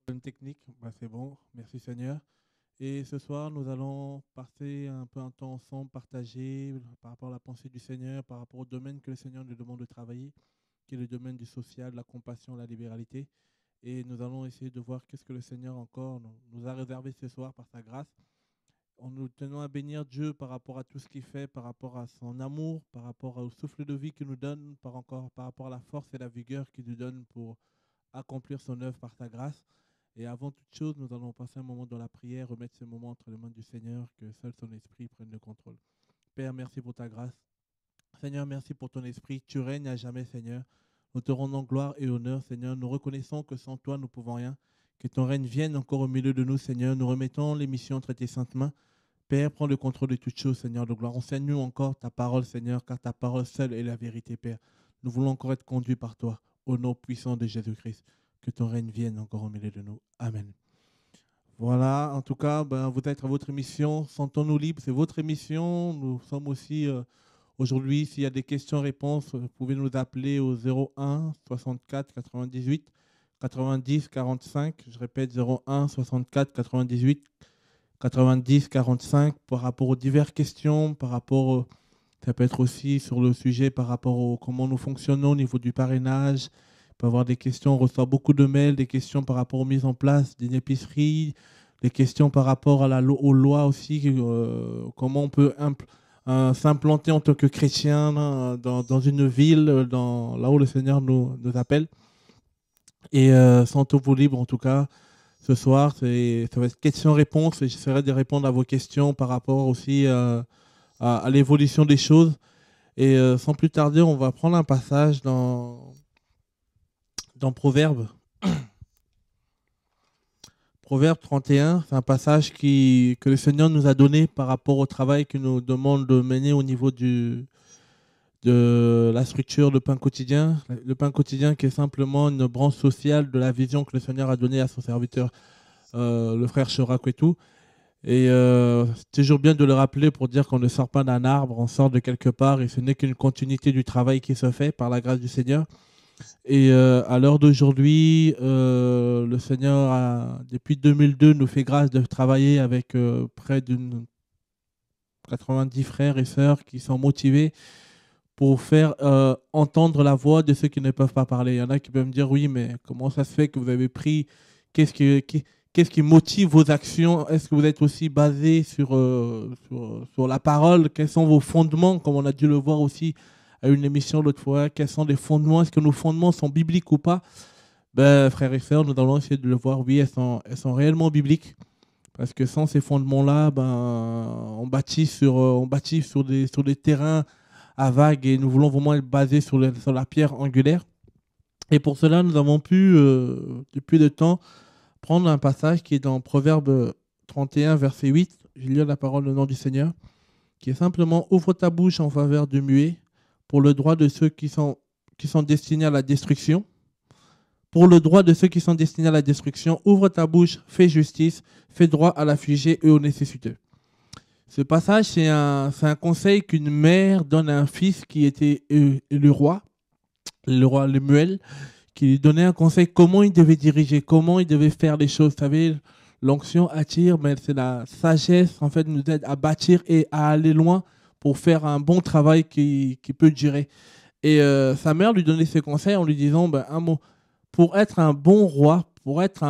Problème technique, bah, c'est bon, merci Seigneur. Et ce soir, nous allons passer un peu un temps ensemble, partager par rapport à la pensée du Seigneur, par rapport au domaine que le Seigneur nous demande de travailler, qui est le domaine du social, de la compassion, la libéralité. Et nous allons essayer de voir qu'est-ce que le Seigneur encore nous a réservé ce soir par sa grâce. En nous tenant à bénir Dieu par rapport à tout ce qu'il fait, par rapport à son amour, par rapport au souffle de vie qu'il nous donne, par rapport à la force et la vigueur qu'il nous donne pour accomplir son œuvre par sa grâce. Et avant toute chose, nous allons passer un moment dans la prière, remettre ce moment entre les mains du Seigneur, que seul son esprit prenne le contrôle. Père, merci pour ta grâce. Seigneur, merci pour ton esprit. Tu règnes à jamais, Seigneur. Nous te rendons gloire et honneur, Seigneur. Nous reconnaissons que sans toi, nous ne pouvons rien. Que ton règne vienne encore au milieu de nous, Seigneur. Nous remettons les missions entre tes saintes mains. Père, prends le contrôle de toutes choses, Seigneur de gloire. Enseigne-nous encore ta parole, Seigneur, car ta parole seule est la vérité, Père. Nous voulons encore être conduits par toi, au nom puissant de Jésus-Christ. Que ton règne vienne encore au milieu de nous. Amen. Voilà, en tout cas, vous êtes à votre émission. Sentons-nous libres, c'est votre émission. Nous sommes aussi aujourd'hui, s'il y a des questions-réponses, vous pouvez nous appeler au 01 64 98 90 45. Je répète, 01 64 98 90 45 par rapport aux diverses questions, par rapport, ça peut être aussi sur le sujet par rapport au comment nous fonctionnons au niveau du parrainage. Il peut y avoir des questions, on reçoit beaucoup de mails, des questions par rapport aux mises en place d'une épicerie, des questions par rapport à aux lois aussi, comment on peut s'implanter en tant que chrétien dans une ville, là où le Seigneur nous appelle. Et sentez-vous libre en tout cas. Ce soir, ça va être questions-réponses et j'essaierai de répondre à vos questions par rapport aussi à l'évolution des choses. Et sans plus tarder, on va prendre un passage dans Proverbes. Proverbe 31, c'est un passage que le Seigneur nous a donné par rapport au travail qu'il nous demande de mener au niveau de la structure de pain quotidien. Le pain quotidien qui est simplement une branche sociale de la vision que le Seigneur a donnée à son serviteur, le frère Chorak et tout. Et c'est toujours bien de le rappeler pour dire qu'on ne sort pas d'un arbre, on sort de quelque part et ce n'est qu'une continuité du travail qui se fait par la grâce du Seigneur. Et à l'heure d'aujourd'hui, le Seigneur, depuis 2002, nous fait grâce de travailler avec près de 90 frères et sœurs qui sont motivés pour faire entendre la voix de ceux qui ne peuvent pas parler. Il y en a qui peuvent me dire, oui, mais comment ça se fait que vous avez pris, qu'est-ce qui motive vos actions? Est-ce que vous êtes aussi basé sur la parole? Quels sont vos fondements, comme on a dû le voir aussi à une émission l'autre fois? Quels sont les fondements? Est-ce que nos fondements sont bibliques ou pas? Ben, frères et sœurs, nous allons essayer de le voir. Oui, elles sont réellement bibliques. Parce que sans ces fondements-là, on bâtit sur des terrains à vagues et nous voulons vraiment être basés sur la pierre angulaire. Et pour cela, nous avons pu, depuis le temps, prendre un passage qui est dans Proverbe 31, verset 8. Je lis la parole au nom du Seigneur, qui est simplement: ouvre ta bouche en faveur du muet, pour le droit de ceux qui sont destinés à la destruction. Pour le droit de ceux qui sont destinés à la destruction, ouvre ta bouche, fais justice, fais droit à l'affligé et aux nécessiteux. Ce passage, c'est un conseil qu'une mère donne à un fils qui était le roi Lemuel, qui lui donnait un conseil comment il devait diriger, comment il devait faire les choses. Vous savez, l'onction attire, mais c'est la sagesse, en fait, nous aide à bâtir et à aller loin pour faire un bon travail qui peut durer. Et sa mère lui donnait ses conseils en lui disant, un mot, pour être un bon roi, pour être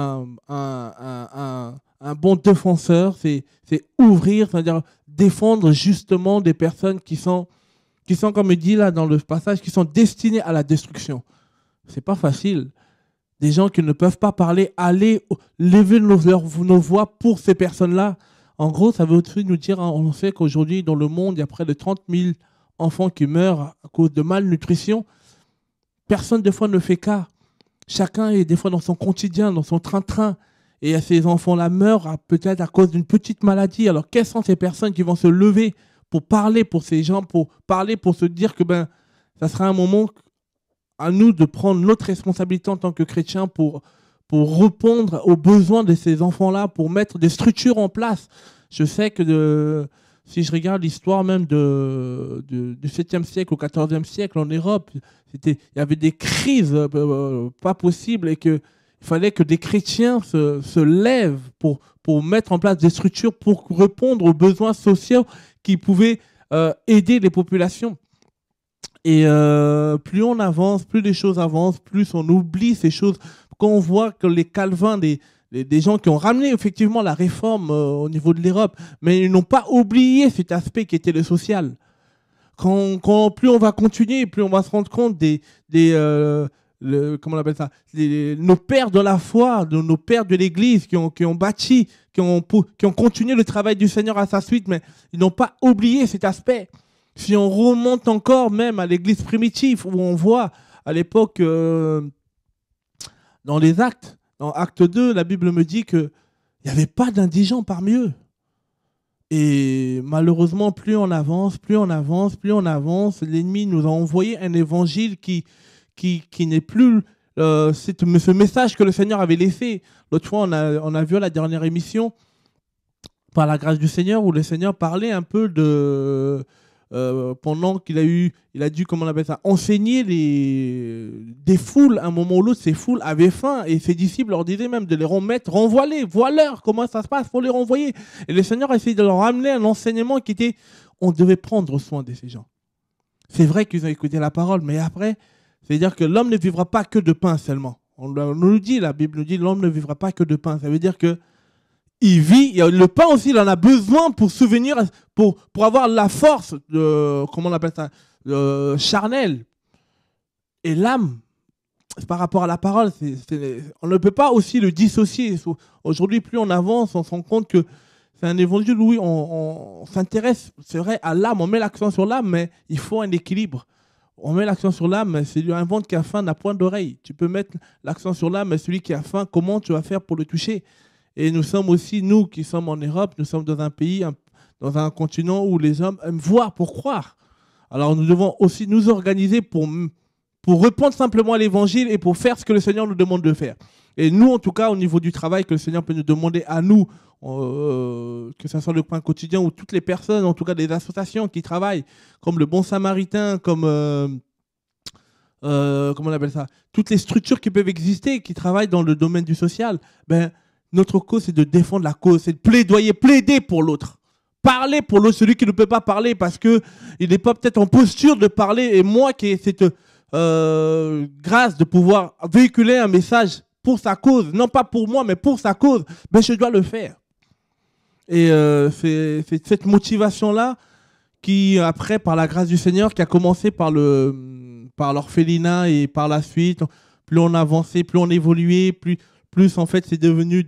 un bon défenseur, c'est ouvrir, c'est-à-dire défendre justement des personnes qui sont, comme il dit là dans le passage, qui sont destinées à la destruction. C'est pas facile. Des gens qui ne peuvent pas parler, aller lever nos voix pour ces personnes-là. En gros, ça veut aussi nous dire, hein, on sait qu'aujourd'hui, dans le monde, il y a près de 30 000 enfants qui meurent à cause de malnutrition. Personne, des fois, ne fait cas. Chacun est des fois dans son quotidien, dans son train-train. Et ces enfants-là meurent peut-être à cause d'une petite maladie. Alors, quelles sont ces personnes qui vont se lever pour parler pour ces gens, pour parler, pour se dire que ça sera un moment à nous de prendre notre responsabilité en tant que chrétiens pour répondre aux besoins de ces enfants-là, pour mettre des structures en place. Je sais que si je regarde l'histoire même du 7e siècle au 14e siècle en Europe, il y avait des crises pas possibles et qu'il Il fallait que des chrétiens se lèvent pour mettre en place des structures pour répondre aux besoins sociaux qui pouvaient aider les populations. Et plus on avance, plus les choses avancent, plus on oublie ces choses. Quand on voit que les Calvins, des gens qui ont ramené effectivement la réforme au niveau de l'Europe, mais ils n'ont pas oublié cet aspect qui était le social. Plus on va continuer, plus on va se rendre compte comment on appelle ça, nos pères de la foi, nos pères de l'Église qui ont bâti, qui ont continué le travail du Seigneur à sa suite, mais ils n'ont pas oublié cet aspect. Si on remonte encore même à l'Église primitive, où on voit à l'époque, dans les Actes, dans Acte 2, la Bible me dit qu'il n'y avait pas d'indigents parmi eux. Et malheureusement, plus on avance, l'ennemi nous a envoyé un évangile qui n'est plus ce message que le Seigneur avait laissé. L'autre fois, on a vu à la dernière émission, par la grâce du Seigneur, où le Seigneur parlait un peu de... pendant qu'il a dû, comment on appelle ça, enseigner des foules, à un moment ou l'autre, ces foules avaient faim, et ses disciples leur disaient même de les remettre, renvoie-les, vois-leur comment ça se passe, faut les renvoyer. Et le Seigneur a essayé de leur ramener un enseignement qui était, on devait prendre soin de ces gens. C'est vrai qu'ils ont écouté la parole, mais après, c'est-à-dire que l'homme ne vivra pas que de pain seulement. On nous dit, la Bible nous dit, l'homme ne vivra pas que de pain. Ça veut dire que il vit, le pain aussi, il en a besoin pour souvenir, pour avoir la force, comment on appelle ça, charnelle. Et l'âme, par rapport à la parole, on ne peut pas aussi le dissocier. Aujourd'hui, plus on avance, on se rend compte que c'est un évangile où on s'intéresse, c'est vrai, à l'âme, on met l'accent sur l'âme, mais il faut un équilibre. On met l'accent sur l'âme, mais c'est un ventre qui a faim n'a point d'oreille. Tu peux mettre l'accent sur l'âme, mais celui qui a faim, comment tu vas faire pour le toucher? Et nous sommes aussi, nous qui sommes en Europe, nous sommes dans un pays, dans un continent où les hommes aiment voir pour croire. Alors nous devons aussi nous organiser pour répondre simplement à l'évangile et pour faire ce que le Seigneur nous demande de faire. Et nous, en tout cas, au niveau du travail que le Seigneur peut nous demander à nous, que ce soit le Pain Quotidien ou toutes les personnes, en tout cas des associations qui travaillent, comme le Bon Samaritain, comme... comment on appelle ça, toutes les structures qui peuvent exister, qui travaillent dans le domaine du social, ben, notre cause, c'est de défendre la cause, c'est de plaider pour l'autre. Parler pour l'autre, celui qui ne peut pas parler parce qu'il n'est pas peut-être en posture de parler. Et moi qui ai cette grâce de pouvoir véhiculer un message pour sa cause, non pas pour moi, mais pour sa cause, ben, je dois le faire. Et c'est cette motivation-là qui, après, par la grâce du Seigneur, qui a commencé par l'orphelinat et par la suite, plus on avançait, plus on évoluait, plus en fait c'est devenu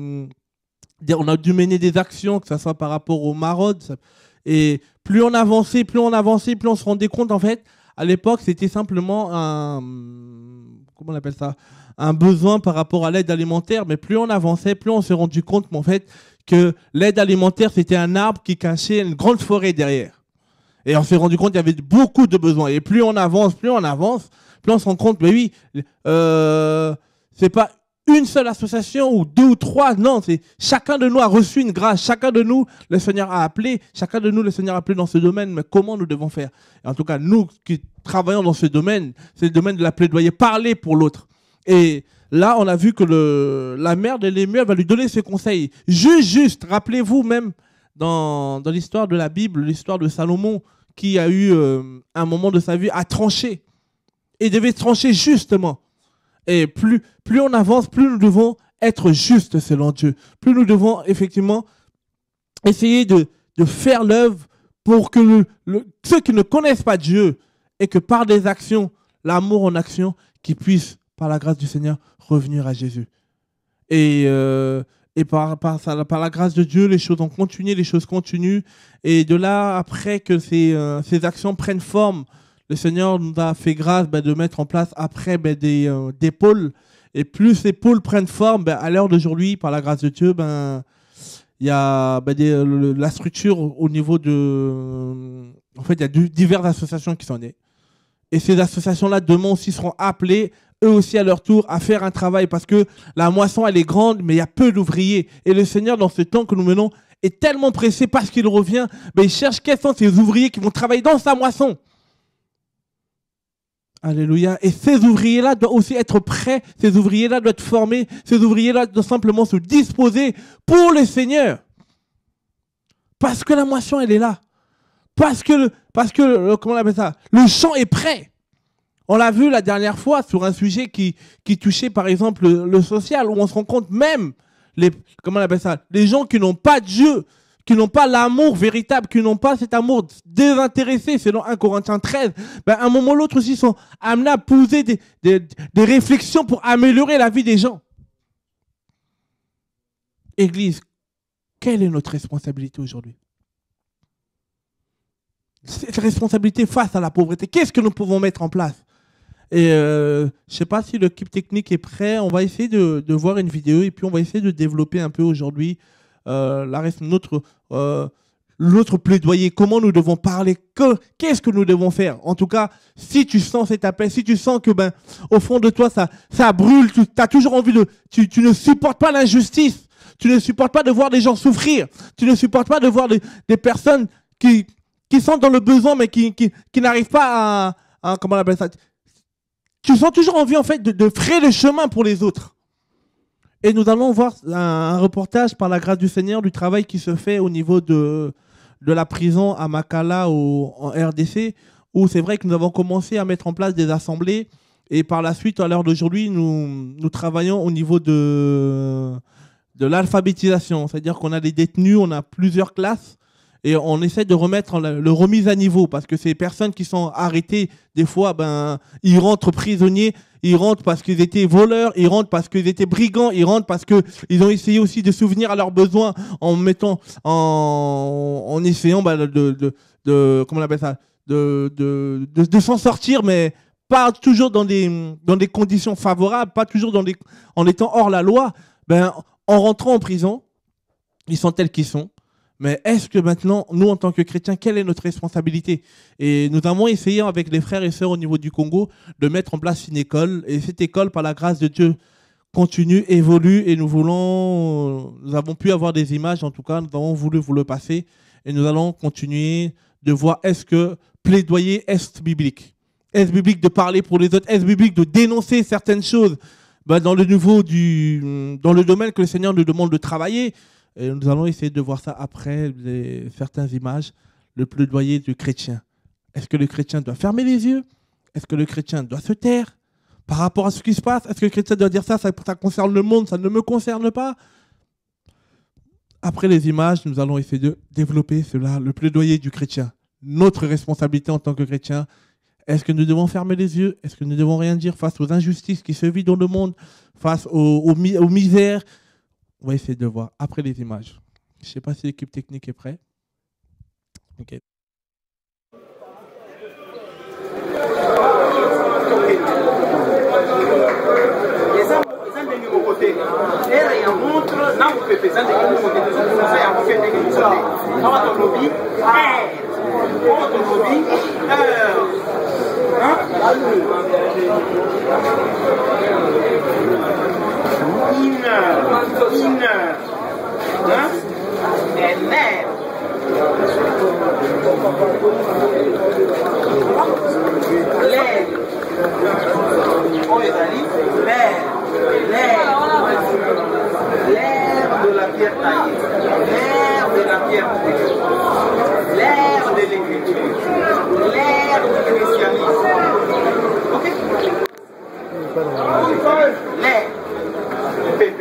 on a dû mener des actions, que ce soit par rapport aux maraudes, et plus on avançait, plus on se rendait compte, en fait, à l'époque c'était simplement comment on appelle ça, un besoin par rapport à l'aide alimentaire, mais plus on avançait, plus on s'est rendu compte en fait, que l'aide alimentaire c'était un arbre qui cachait une grande forêt derrière. Et on s'est rendu compte qu'il y avait beaucoup de besoins. Et plus on avance, plus on se rend compte, mais oui, c'est pas une seule association ou deux ou trois, non, c'est chacun de nous a reçu une grâce, chacun de nous, le Seigneur a appelé, dans ce domaine, mais comment nous devons faire? Et en tout cas, nous qui travaillons dans ce domaine, c'est le domaine de la plaidoyer, parler pour l'autre. Et là, on a vu que la mère de l'ému va lui donner ses conseils. Juste, rappelez-vous même, dans l'histoire de la Bible, l'histoire de Salomon, qui a eu un moment de sa vie à trancher. Et devait trancher justement. Et plus on avance, plus nous devons être justes selon Dieu. Plus nous devons effectivement essayer de faire l'œuvre pour que ceux qui ne connaissent pas Dieu et que par des actions, l'amour en action, qu'ils puissent, par la grâce du Seigneur, revenir à Jésus. Et par la grâce de Dieu, les choses ont continué, les choses continuent. Et de là, après que ces actions prennent forme, le Seigneur nous a fait grâce de mettre en place après des pôles. Et plus ces pôles prennent forme, à l'heure d'aujourd'hui, par la grâce de Dieu, il y a la structure au niveau de... En fait, il y a diverses associations qui sont nées. Et ces associations-là, demain aussi, seront appelées, eux aussi à leur tour, à faire un travail. Parce que la moisson, elle est grande, mais il y a peu d'ouvriers. Et le Seigneur, dans ce temps que nous menons, est tellement pressé parce qu'il revient. Il cherche quels sont ces ouvriers qui vont travailler dans sa moisson. Alléluia. Et ces ouvriers-là doivent aussi être prêts, ces ouvriers-là doivent être formés, ces ouvriers-là doivent simplement se disposer pour le Seigneur. Parce que la moisson, elle est là. Parce que comment on appelle ça? Le champ est prêt. On l'a vu la dernière fois sur un sujet qui touchait par exemple le social, où on se rend compte même, comment on appelle ça? Les gens qui n'ont pas Dieu, qui n'ont pas l'amour véritable, qui n'ont pas cet amour désintéressé, selon 1 Corinthiens 13, ben, à un moment ou l'autre aussi sont amenés à poser des réflexions pour améliorer la vie des gens. Église, quelle est notre responsabilité aujourd'hui? Cette responsabilité face à la pauvreté, qu'est-ce que nous pouvons mettre en place? Et je ne sais pas si l'équipe technique est prêt. On va essayer de voir une vidéo et puis on va essayer de développer un peu aujourd'hui notre plaidoyer. Comment nous devons parler? Qu'est-ce que nous devons faire? En tout cas, si tu sens cet appel, si tu sens que au fond de toi ça brûle, tu as toujours envie tu ne supportes pas l'injustice, tu ne supportes pas de voir des gens souffrir, tu ne supportes pas de voir des personnes qui sont dans le besoin mais qui n'arrivent pas à comment on appelle ça? Tu sens toujours envie en fait de frayer le chemin pour les autres. Et nous allons voir un reportage par la grâce du Seigneur du travail qui se fait au niveau de la prison à Makala en RDC, où c'est vrai que nous avons commencé à mettre en place des assemblées et par la suite, à l'heure d'aujourd'hui, nous travaillons au niveau de l'alphabétisation. C'est-à-dire qu'on a des détenus, on a plusieurs classes. Et on essaie de remettre le remise à niveau parce que ces personnes qui sont arrêtées, des fois, ils rentrent prisonniers, ils rentrent parce qu'ils étaient voleurs, ils rentrent parce qu'ils étaient brigands, ils rentrent parce qu'ils ont essayé aussi de souvenir à leurs besoins en essayant comment on appelle ça, de s'en sortir, mais pas toujours dans des conditions favorables, pas toujours en étant hors la loi. En rentrant en prison, ils sont tels qu'ils sont. Mais est-ce que maintenant, nous, en tant que chrétiens, quelle est notre responsabilité? Et nous avons essayé avec les frères et sœurs au niveau du Congo de mettre en place une école. Et cette école, par la grâce de Dieu, continue, évolue. Et nous avons pu avoir des images, en tout cas, nous avons voulu vous le passer. Et nous allons continuer de voir est-ce que plaidoyer est biblique? Est-ce biblique de parler pour les autres? Est-ce biblique de dénoncer certaines choses dans le domaine que le Seigneur nous demande de travailler? Et nous allons essayer de voir ça après certaines images, le plaidoyer du chrétien. Est-ce que le chrétien doit fermer les yeux? Est-ce que le chrétien doit se taire par rapport à ce qui se passe? Est-ce que le chrétien doit dire ça concerne le monde, ça ne me concerne pas? Après les images, nous allons essayer de développer cela, le plaidoyer du chrétien. Notre responsabilité en tant que chrétien. Est-ce que nous devons fermer les yeux? Est-ce que nous devons rien dire face aux injustices qui se vivent dans le monde, face aux misères? On va essayer de voir après les images. Je ne sais pas si l'équipe technique est prête. Ok. L'air de la pierre taillée, l'air de la pierre taillée, l'air de l'écriture, l'air du christianisme. Ok? L'air du pépé.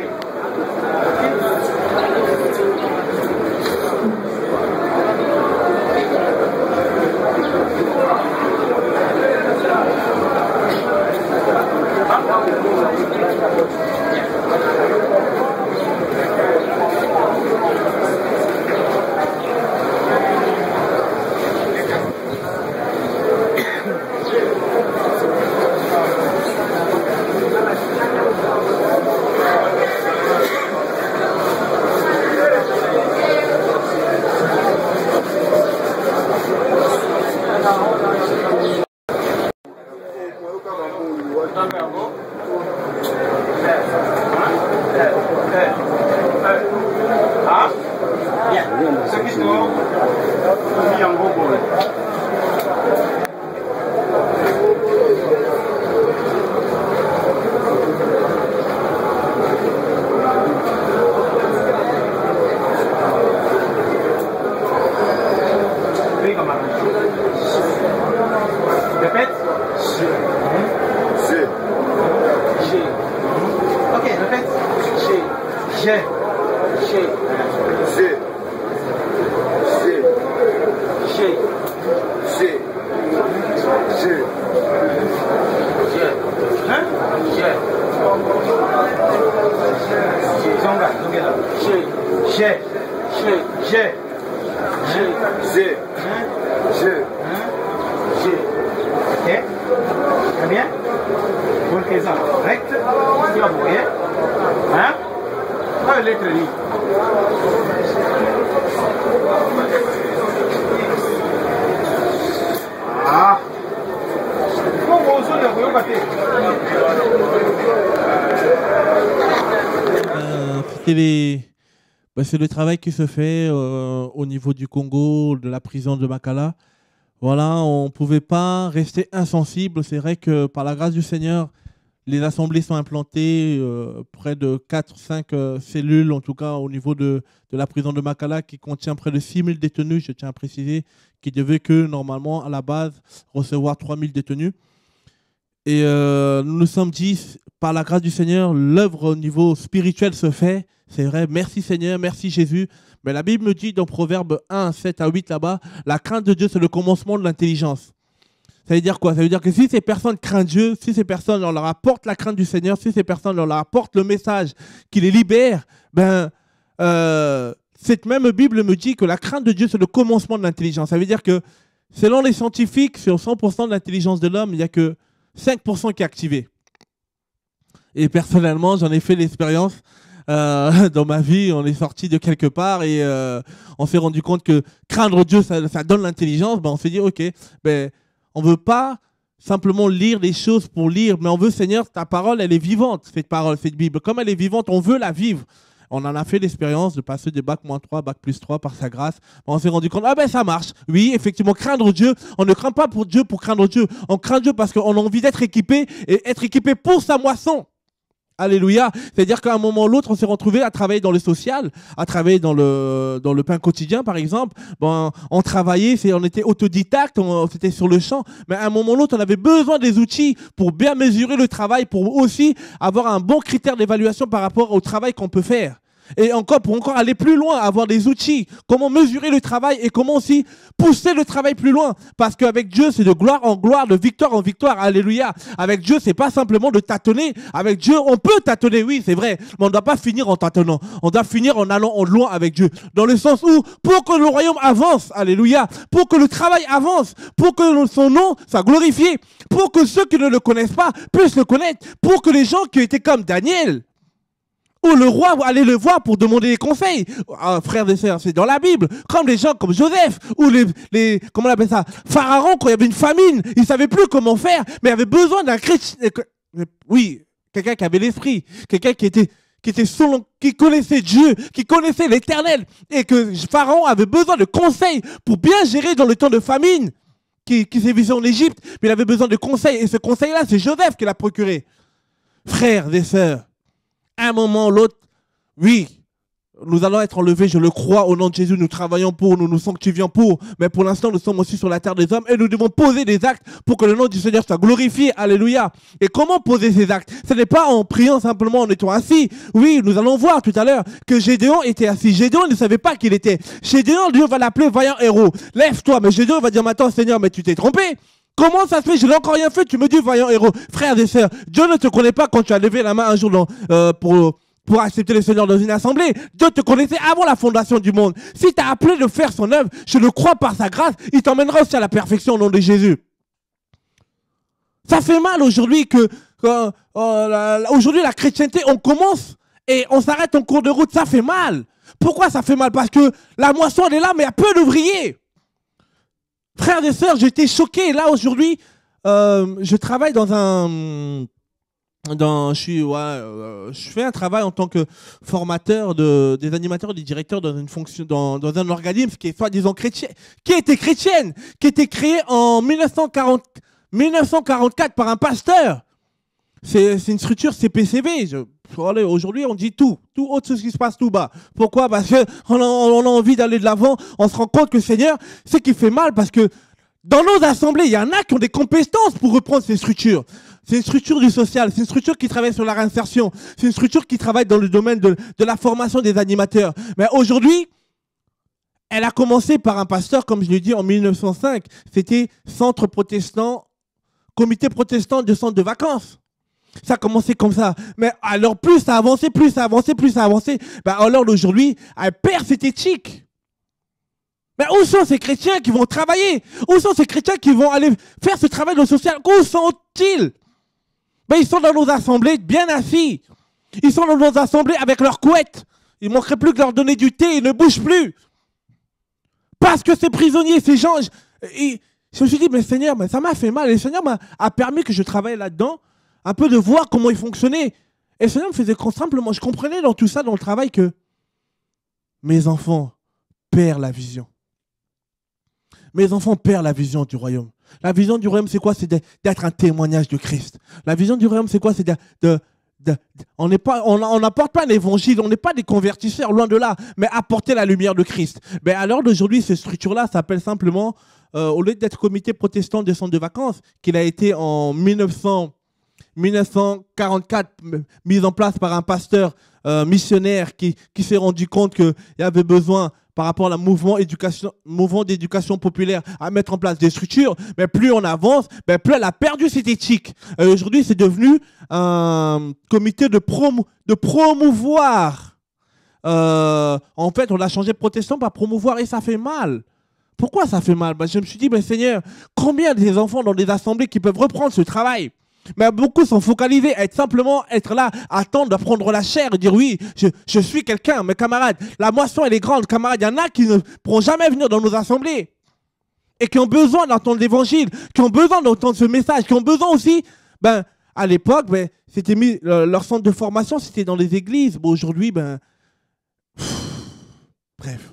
Ok, très bien. Pour présent correct. Il va mourir. Hein? Pas lettre libre. Ah. C'est le travail qui se fait au niveau du Congo, de la prison de Makala. Voilà, on ne pouvait pas rester insensible. C'est vrai que par la grâce du Seigneur, les assemblées sont implantées, près de 4-5 cellules, en tout cas au niveau de la prison de Makala, qui contient près de 6 000 détenus, je tiens à préciser, qui devaient que normalement, à la base, recevoir 3 000 détenus. Et nous nous sommes dit, par la grâce du Seigneur, l'œuvre au niveau spirituel se fait. C'est vrai, merci Seigneur, merci Jésus. Mais la Bible me dit dans Proverbes 1, 7 à 8 là-bas, la crainte de Dieu, c'est le commencement de l'intelligence. Ça veut dire quoi? Ça veut dire que si ces personnes craignent Dieu, si ces personnes on leur apportent la crainte du Seigneur, si ces personnes on leur apportent le message qui les libère, cette même Bible me dit que la crainte de Dieu, c'est le commencement de l'intelligence. Ça veut dire que selon les scientifiques, sur 100% de l'intelligence de l'homme, il n'y a que 5% qui est activé. Et personnellement, j'en ai fait l'expérience. Dans ma vie, on est sorti de quelque part et on s'est rendu compte que craindre Dieu, ça donne l'intelligence. On s'est dit, ok, on ne veut pas simplement lire les choses pour lire, mais on veut, Seigneur, ta parole, elle est vivante, cette parole, cette Bible. Comme elle est vivante, on veut la vivre. On en a fait l'expérience de passer de bac -3, bac +3 par sa grâce. On s'est rendu compte, ça marche. Oui, effectivement, craindre Dieu, on ne craint pas pour Dieu pour craindre Dieu. On craint Dieu parce qu'on a envie d'être équipé et être équipé pour sa moisson. Alléluia. C'est-à-dire qu'à un moment ou l'autre, on s'est retrouvé à travailler dans le social, à travailler dans le pain quotidien, par exemple. On travaillait, on était autodidacte, c'était sur le champ. Mais à un moment ou l'autre, on avait besoin des outils pour bien mesurer le travail, pour aussi avoir un bon critère d'évaluation par rapport au travail qu'on peut faire. Et pour encore aller plus loin, avoir des outils, comment mesurer le travail et comment aussi pousser le travail plus loin. Parce qu'avec Dieu, c'est de gloire en gloire, de victoire en victoire. Alléluia. Avec Dieu, c'est pas simplement de tâtonner. Avec Dieu, on peut tâtonner, oui, c'est vrai. Mais on ne doit pas finir en tâtonnant. On doit finir en allant loin avec Dieu. Dans le sens où, pour que le royaume avance, alléluia, pour que le travail avance, pour que son nom soit glorifié, pour que ceux qui ne le connaissent pas puissent le connaître, pour que les gens qui étaient comme Daniel, où le roi allait le voir pour demander des conseils. Frères et sœurs, c'est dans la Bible. Comme des gens comme Joseph, ou comment on appelle ça, Pharaon, quand il y avait une famine, il ne savait plus comment faire, mais il avait besoin d'un chrétien. Oui, quelqu'un qui avait l'esprit, quelqu'un qui connaissait Dieu, qui connaissait l'Éternel, et que Pharaon avait besoin de conseils pour bien gérer dans le temps de famine qui s'est visé en Égypte, mais il avait besoin de conseils, et ce conseil-là, c'est Joseph qui l'a procuré. Frères et sœurs, à un moment ou l'autre, oui, nous allons être enlevés, je le crois, au nom de Jésus, nous travaillons pour, nous nous sanctifions pour, mais pour l'instant, nous sommes aussi sur la terre des hommes et nous devons poser des actes pour que le nom du Seigneur soit glorifié, alléluia. Et comment poser ces actes? Ce n'est pas en priant simplement, en étant assis. Oui, nous allons voir tout à l'heure que Gédéon était assis. Gédéon ne savait pas qu'il était. Gédéon, Dieu va l'appeler vaillant héros. Lève-toi, mais Gédéon va dire maintenant, Seigneur, mais tu t'es trompé. Comment ça se fait? Je n'ai encore rien fait, tu me dis vaillant héros. Frères et sœurs, Dieu ne te connaît pas quand tu as levé la main un jour pour accepter le Seigneur dans une assemblée. Dieu te connaissait avant la fondation du monde. Si tu as appelé de faire son œuvre, je le crois par sa grâce, il t'emmènera aussi à la perfection au nom de Jésus. Ça fait mal aujourd'hui aujourd'hui la chrétienté, on commence et on s'arrête en cours de route. Ça fait mal. Pourquoi ça fait mal? Parce que la moisson elle est là, mais il y a peu d'ouvriers. Frères et sœurs, j'étais choqué. Là, aujourd'hui, je travaille je fais un travail en tant que formateur des animateurs et des directeurs dans une fonction, dans un organisme qui est soi-disant chrétien, qui était chrétienne, qui était créé en 1944 par un pasteur. C'est une structure CPCV. Aujourd'hui, on dit tout haut de ce qui se passe tout bas. Pourquoi? Parce qu'on a envie d'aller de l'avant. On se rend compte que Seigneur, ce qui fait mal, parce que Dans nos assemblées, il y en a qui ont des compétences pour reprendre ces structures. C'est une structure du social, c'est une structure qui travaille sur la réinsertion, c'est une structure qui travaille dans le domaine de la formation des animateurs. Mais aujourd'hui, elle a commencé par un pasteur, comme je l'ai dit, en 1905. C'était centre protestant, comité protestant de centre de vacances. Ça a commencé comme ça. Mais alors, plus ça a avancé, ben alors aujourd'hui, elle perd cette éthique. Mais où sont ces chrétiens qui vont travailler? Où sont ces chrétiens qui vont aller faire ce travail de social? Où sont-ils? Ben, ils sont dans nos assemblées bien assis. Ils sont dans nos assemblées avec leurs couettes. Il ne manquerait plus que leur donner du thé, ils ne bougent plus. Parce que ces prisonniers, ces gens... Je me suis dit, mais Seigneur, mais ça m'a fait mal. Et le Seigneur a permis que je travaille là-dedans, un peu de voir comment ils fonctionnaient. Et le Seigneur me faisait simplement, je comprenais dans tout ça, dans le travail, que mes enfants perdent la vision. Mes enfants perdent la vision du royaume. La vision du royaume, c'est quoi? C'est d'être un témoignage de Christ. La vision du royaume, c'est quoi? C'est on n'apporte pas un évangile, on n'est pas des convertisseurs, loin de là, mais apporter la lumière de Christ. Mais à l'heure d'aujourd'hui, cette structure-là s'appelle simplement, au lieu d'être comité protestant de centre de vacances, qu'il a été en 1944 mis en place par un pasteur missionnaire qui s'est rendu compte qu'il y avait besoin, par rapport à la mouvement d'éducation populaire, à mettre en place des structures, mais plus on avance, ben plus elle a perdu cette éthique. Aujourd'hui, c'est devenu un comité de promouvoir. En fait, on l'a changé protestant par promouvoir et ça fait mal. Pourquoi ça fait mal? Ben, je me suis dit, ben, Seigneur, combien des enfants dans des assemblées qui peuvent reprendre ce travail? Mais beaucoup sont focalisés à être là, à attendre d'apprendre la chair et dire oui, je suis quelqu'un, mes camarades. La moisson, elle est grande, camarades. Il y en a qui ne pourront jamais venir dans nos assemblées et qui ont besoin d'entendre l'évangile, qui ont besoin d'entendre ce message, qui ont besoin aussi, ben, à l'époque, ben, c'était mis, leur centre de formation, c'était dans les églises. Bon, aujourd'hui, ben, bref.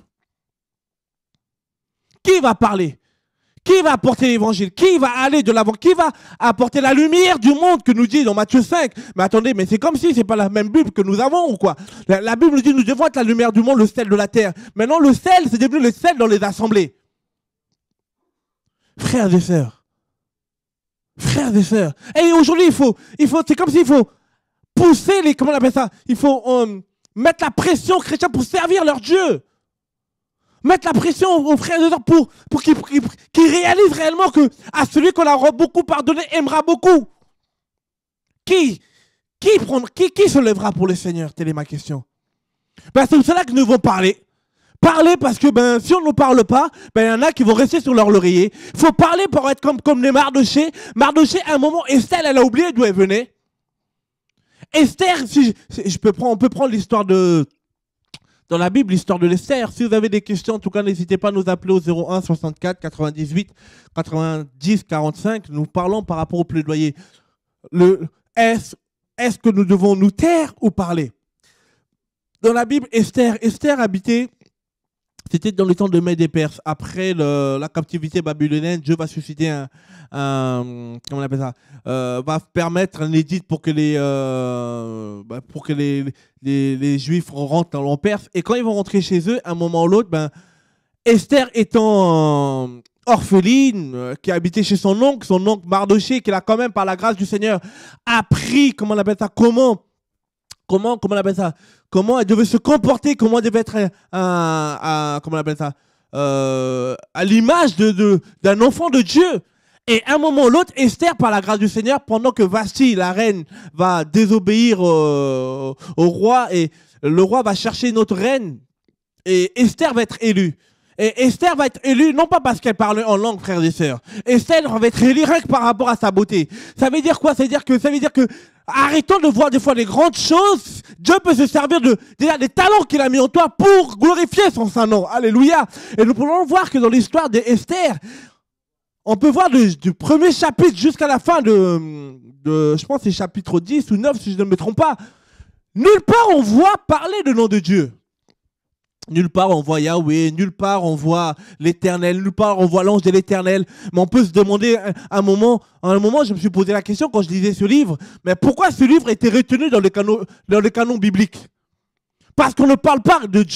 Qui va parler? Qui va apporter l'évangile? Qui va aller de l'avant? Qui va apporter la lumière du monde que nous dit dans Matthieu 5? Mais attendez, mais c'est comme si ce n'est pas la même Bible que nous avons ou quoi? La Bible nous dit nous devons être la lumière du monde, le sel de la terre. Maintenant, le sel, c'est devenu le sel dans les assemblées. Frères et sœurs. Frères et sœurs. Et aujourd'hui, c'est comme s'il faut pousser les, comment on appelle ça? Il faut mettre la pression aux chrétiens pour servir leur Dieu. Mettre la pression aux frères et sœurs pour qu'ils réalisent réellement que à celui qu'on a beaucoup pardonné aimera beaucoup. Qui se lèvera pour le Seigneur? Telle est ma question. Ben, c'est de cela que nous devons parler. Parler parce que ben, si on ne parle pas, ben, y en a qui vont rester sur leur laurier. Il faut parler pour être comme les Mardoché. Mardoché, à un moment, Esther, elle a oublié d'où elle venait. Esther, on peut prendre l'histoire dans la Bible, l'histoire de l'Esther. Si vous avez des questions, en tout cas, n'hésitez pas à nous appeler au 01 64 98 90 45. Nous parlons par rapport au plaidoyer. Est-ce que nous devons nous taire ou parler? Dans la Bible, Esther habitait, c'était dans le temps de Mèdes et Perses. Après la captivité babylonienne, Dieu va susciter comment on appelle ça, va permettre un édit pour que les Juifs rentrent en Perse. Et quand ils vont rentrer chez eux, à un moment ou l'autre, ben, Esther étant orpheline, qui habitait chez son oncle Mardoché, qui a quand même, par la grâce du Seigneur, appris, comment on appelle ça, comment on appelle ça, comment elle devait se comporter, comment elle devait être comment on appelle ça, à l'image d'un enfant de Dieu. Et à un moment ou l'autre, Esther, par la grâce du Seigneur, pendant que Vashti, la reine, va désobéir au roi, et le roi va chercher une autre reine, et Esther va être élue. Et Esther va être élue, non pas parce qu'elle parle en langue, frères et sœurs. Esther va être élue rien que par rapport à sa beauté. Ça veut dire quoi? Ça veut dire que arrêtons de voir des fois les grandes choses. Dieu peut se servir des talents qu'il a mis en toi pour glorifier son saint nom. Alléluia. Et nous pouvons voir que dans l'histoire d'Esther, on peut voir du premier chapitre jusqu'à la fin je pense que c'est chapitre 10 ou 9 si je ne me trompe pas. Nulle part on voit parler le nom de Dieu. Nulle part on voit Yahweh, nulle part on voit l'Éternel, nulle part on voit l'ange de l'Éternel. Mais on peut se demander à un moment, je me suis posé la question quand je lisais ce livre, mais pourquoi ce livre était retenu dans le canon biblique? Parce qu'on ne parle pas de Dieu.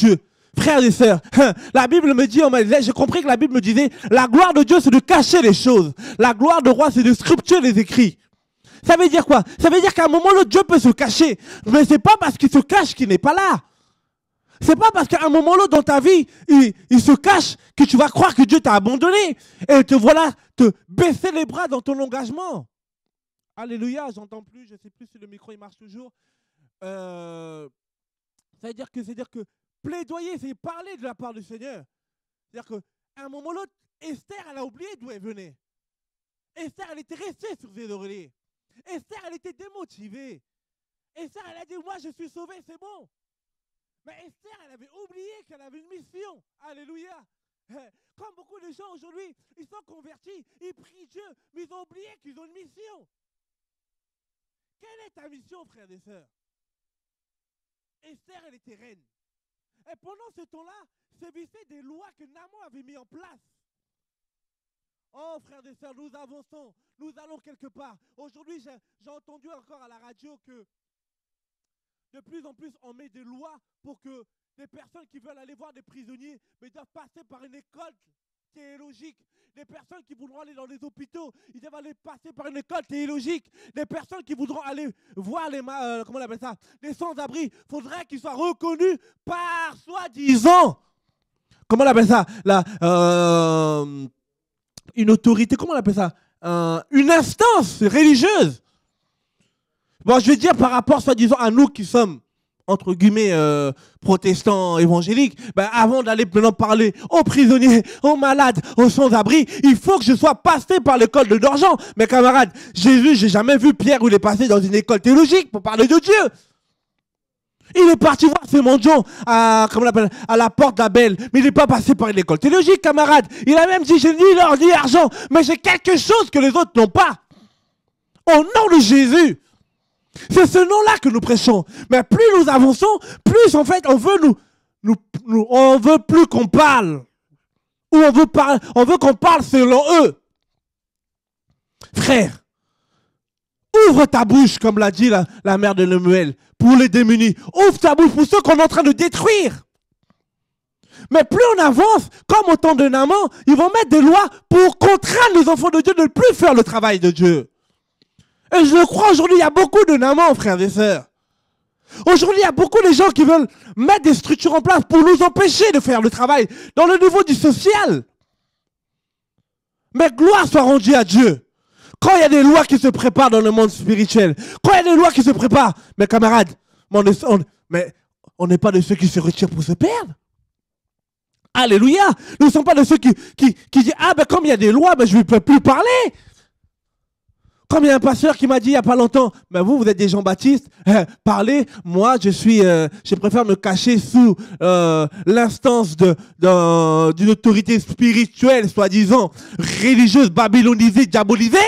Frères et sœurs, la Bible me dit, j'ai compris que la Bible me disait, la gloire de Dieu c'est de cacher les choses. La gloire de roi c'est de scripturer les écrits. Ça veut dire quoi? Ça veut dire qu'à un moment l'autre Dieu peut se cacher. Mais c'est pas parce qu'il se cache qu'il n'est pas là. C'est pas parce qu'à un moment l'autre dans ta vie, il se cache que tu vas croire que Dieu t'a abandonné. Et te voilà te baisser les bras dans ton engagement. Alléluia, j'entends plus, je sais plus si le micro il marche toujours. Ça veut dire que plaidoyer, c'est parler de la part du Seigneur. C'est-à-dire qu'à un moment ou l'autre, Esther, elle a oublié d'où elle venait. Esther, elle était restée sur ses oreillers. Esther, elle était démotivée. Esther, elle a dit, moi, je suis sauvée, c'est bon. Mais Esther, elle avait oublié qu'elle avait une mission. Alléluia. Comme beaucoup de gens aujourd'hui, ils sont convertis, ils prient Dieu, mais ils ont oublié qu'ils ont une mission. Quelle est ta mission, frères et sœurs? Esther, elle était reine. Et pendant ce temps-là, sévissaient des lois que Naaman avait mis en place. Oh, frères et sœurs, nous avançons, nous allons quelque part. Aujourd'hui, j'ai entendu encore à la radio que de plus en plus, on met des lois pour que des personnes qui veulent aller voir des prisonniers, mais doivent passer par une école théologique. Des personnes qui voudront aller dans les hôpitaux, ils doivent aller passer par une école théologique. Des personnes qui voudront aller voir comment on appelle ça, les sans-abri, il faudrait qu'ils soient reconnus par soi-disant, comment on appelle ça, une autorité, comment on appelle ça, une instance religieuse. Bon, je vais dire par rapport, soi-disant, à nous qui sommes, entre guillemets, protestants évangéliques, ben, avant d'aller maintenant parler aux prisonniers, aux malades, aux sans-abri, il faut que je sois passé par l'école de Dorjan. Mes camarades, Jésus, j'ai jamais vu Pierre où il est passé dans une école théologique pour parler de Dieu. Il est parti voir ses mendiants à la porte d'Abel, mais il n'est pas passé par une école théologique, camarade. Il a même dit, j'ai ni l'or ni l'argent, mais j'ai quelque chose que les autres n'ont pas. Au nom de Jésus. C'est ce nom-là que nous prêchons. Mais plus nous avançons, plus en fait on veut plus qu'on parle. Ou on veut qu'on parle selon eux. Frère, ouvre ta bouche, comme l'a dit la mère de Lemuel, pour les démunis. Ouvre ta bouche pour ceux qu'on est en train de détruire. Mais plus on avance, comme au temps de Naaman, ils vont mettre des lois pour contraindre les enfants de Dieu de ne plus faire le travail de Dieu. Et je le crois, aujourd'hui, il y a beaucoup de Naaman, frères et sœurs. Aujourd'hui, il y a beaucoup de gens qui veulent mettre des structures en place pour nous empêcher de faire le travail dans le niveau du social. Mais gloire soit rendue à Dieu. Quand il y a des lois qui se préparent dans le monde spirituel, quand il y a des lois qui se préparent, mes camarades, on n'est pas de ceux qui se retirent pour se perdre. Alléluia. Nous ne sommes pas de ceux qui disent, ah ben comme il y a des lois, ben, je ne peux plus parler. Comme il y a un pasteur qui m'a dit il n'y a pas longtemps, ben vous êtes des Jean-Baptiste, parlez, moi je préfère me cacher sous l'instance d'une autorité spirituelle, soi-disant, religieuse, babylonisée, diabolisée.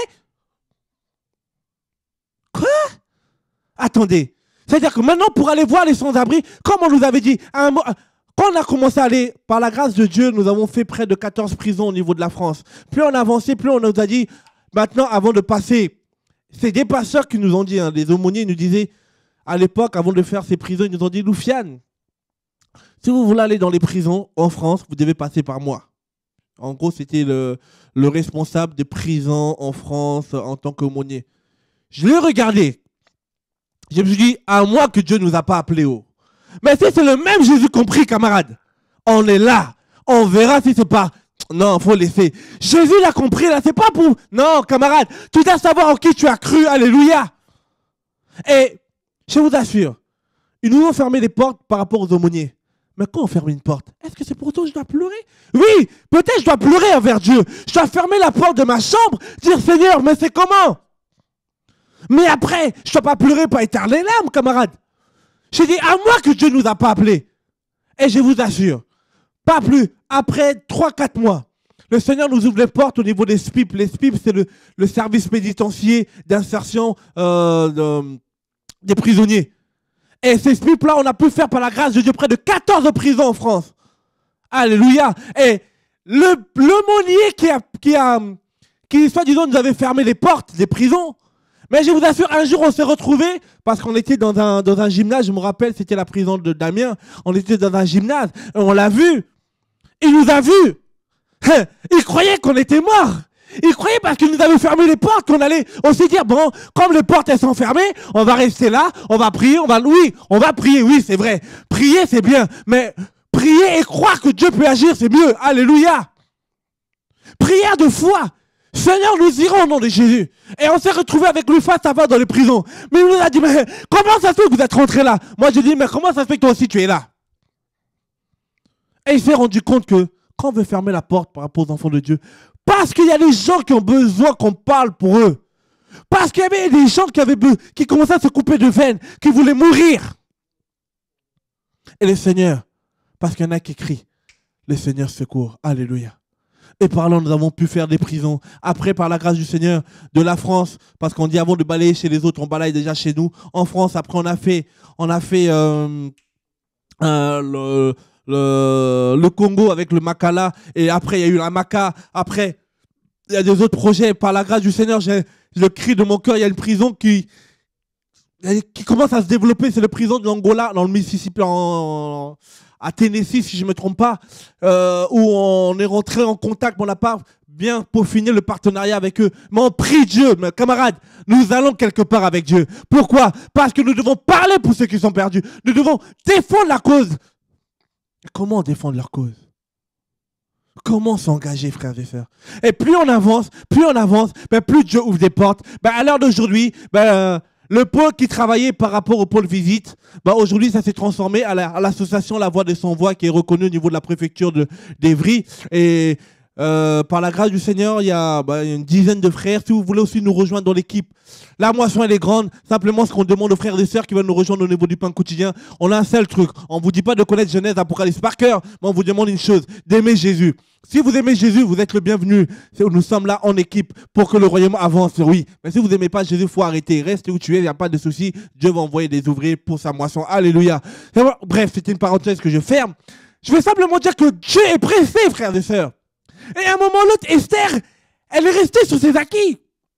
Quoi? Attendez, c'est-à-dire que maintenant pour aller voir les sans-abri, comme on nous avait dit, quand on a commencé à aller, par la grâce de Dieu, nous avons fait près de 14 prisons au niveau de la France. Plus on avançait, plus on nous a dit, maintenant, avant de passer, c'est des pasteurs qui nous ont dit, hein, les aumôniers nous disaient, à l'époque, avant de faire ces prisons, ils nous ont dit, Loufiane, si vous voulez aller dans les prisons en France, vous devez passer par moi. En gros, c'était le responsable des prisons en France en tant qu'aumônier. Je l'ai regardé. Je me suis dit, à moi que Dieu ne nous a pas appelés haut. Mais si c'est le même Jésus compris, camarade, on est là. On verra si c'est pas... Non, il faut laisser. Jésus l'a compris, là, c'est pas pour... Non, camarade, tu dois savoir en qui tu as cru, alléluia. Et je vous assure, ils nous ont fermé les portes par rapport aux aumôniers. Mais quand on ferme une porte, est-ce que c'est pour autant que je dois pleurer? Oui, peut-être je dois pleurer envers Dieu. Je dois fermer la porte de ma chambre, dire Seigneur, mais c'est comment? Mais après, je ne dois pas pleurer, pas éterner les larmes, camarade. J'ai dit, à moi que Dieu ne nous a pas appelés. Et je vous assure, pas plus, après 3-4 mois, le Seigneur nous ouvre les portes au niveau des SPIP. Les SPIP, c'est le service pénitentiaire d'insertion des prisonniers. Et ces SPIP-là, on a pu faire par la grâce de Dieu près de 14 prisons en France. Alléluia. Et l'aumônier qui soi-disant, nous avait fermé les portes des prisons, Mais je vous assure, un jour, on s'est retrouvés, parce qu'on était dans un gymnase, je me rappelle, c'était la prison de Damien, on était dans un gymnase, et on l'a vu. Il nous a vus. Il croyait qu'on était morts. Il croyait parce qu'il nous avait fermé les portes qu'on allait aussi dire, bon, comme les portes elles sont fermées, on va rester là, on va prier, on va prier, oui, c'est vrai. Prier, c'est bien, mais prier et croire que Dieu peut agir, c'est mieux. Alléluia. Prière de foi. Seigneur, nous irons au nom de Jésus. Et on s'est retrouvé avec lui face à face dans les prisons. Mais il nous a dit, mais comment ça se fait que vous êtes rentré là? Moi, je dis, mais comment ça se fait que toi aussi tu es là? Et il s'est rendu compte que quand on veut fermer la porte par rapport aux enfants de Dieu, parce qu'il y a des gens qui ont besoin qu'on parle pour eux. Parce qu'il y avait des gens qui commençaient à se couper de veines, qui voulaient mourir. Et le Seigneur, parce qu'il y en a qui crient, le Seigneur secourt. Alléluia. Et par là, nous avons pu faire des prisons. Après, par la grâce du Seigneur, de la France, parce qu'on dit avant de balayer chez les autres, on balaye déjà chez nous. En France, après, on a fait le Congo avec le Makala. Et après, il y a eu la Maka. Après, il y a des autres projets. Par la grâce du Seigneur, j'ai le cri de mon cœur. Il y a une prison qui commence à se développer. C'est la prison de l'Angola, dans le Mississippi, à Tennessee, si je ne me trompe pas, où on est rentré en contact, mais on n'a pas bien peaufiné le partenariat avec eux. Mais on prie Dieu, mes camarades, nous allons quelque part avec Dieu. Pourquoi? Parce que nous devons parler pour ceux qui sont perdus. Nous devons défendre la cause. Comment défendre leur cause? Comment s'engager, frères et sœurs? Et plus on avance, plus Dieu ouvre des portes. À l'heure d'aujourd'hui, le pôle qui travaillait par rapport au pôle visite, aujourd'hui, ça s'est transformé à l'association La Voix des Sans-Voix, qui est reconnue au niveau de la préfecture d'Evry. Et par la grâce du Seigneur, il y a une dizaine de frères. Si vous voulez aussi nous rejoindre dans l'équipe, la moisson, elle est grande. Simplement, ce qu'on demande aux frères et sœurs qui veulent nous rejoindre au niveau du pain quotidien, on a un seul truc. On ne vous dit pas de connaître Genèse, Apocalypse par cœur, mais on vous demande une chose, d'aimer Jésus. Si vous aimez Jésus, vous êtes le bienvenu. Nous sommes là en équipe pour que le royaume avance, oui. Mais si vous n'aimez pas Jésus, il faut arrêter. Restez où tu es, il n'y a pas de souci. Dieu va envoyer des ouvriers pour sa moisson. Alléluia. Bref, c'était une parenthèse que je ferme. Je veux simplement dire que Dieu est pressé, frères et sœurs. Et à un moment ou l'autre, Esther, elle est restée sur ses acquis.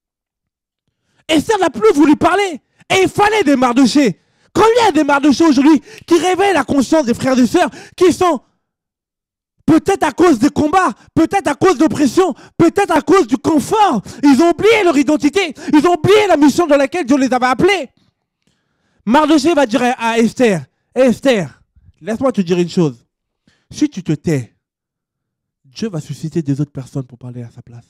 Esther n'a plus voulu parler. Et il fallait des Mardochée. Combien des Mardochée aujourd'hui qui réveillent la conscience des frères et sœurs qui sont peut-être à cause des combats, peut-être à cause d'oppression, peut-être à cause du confort. Ils ont oublié leur identité. Ils ont oublié la mission dans laquelle Dieu les avait appelés. Mardochée va dire à Esther, Esther, laisse-moi te dire une chose. Si tu te tais, Dieu va susciter des autres personnes pour parler à sa place.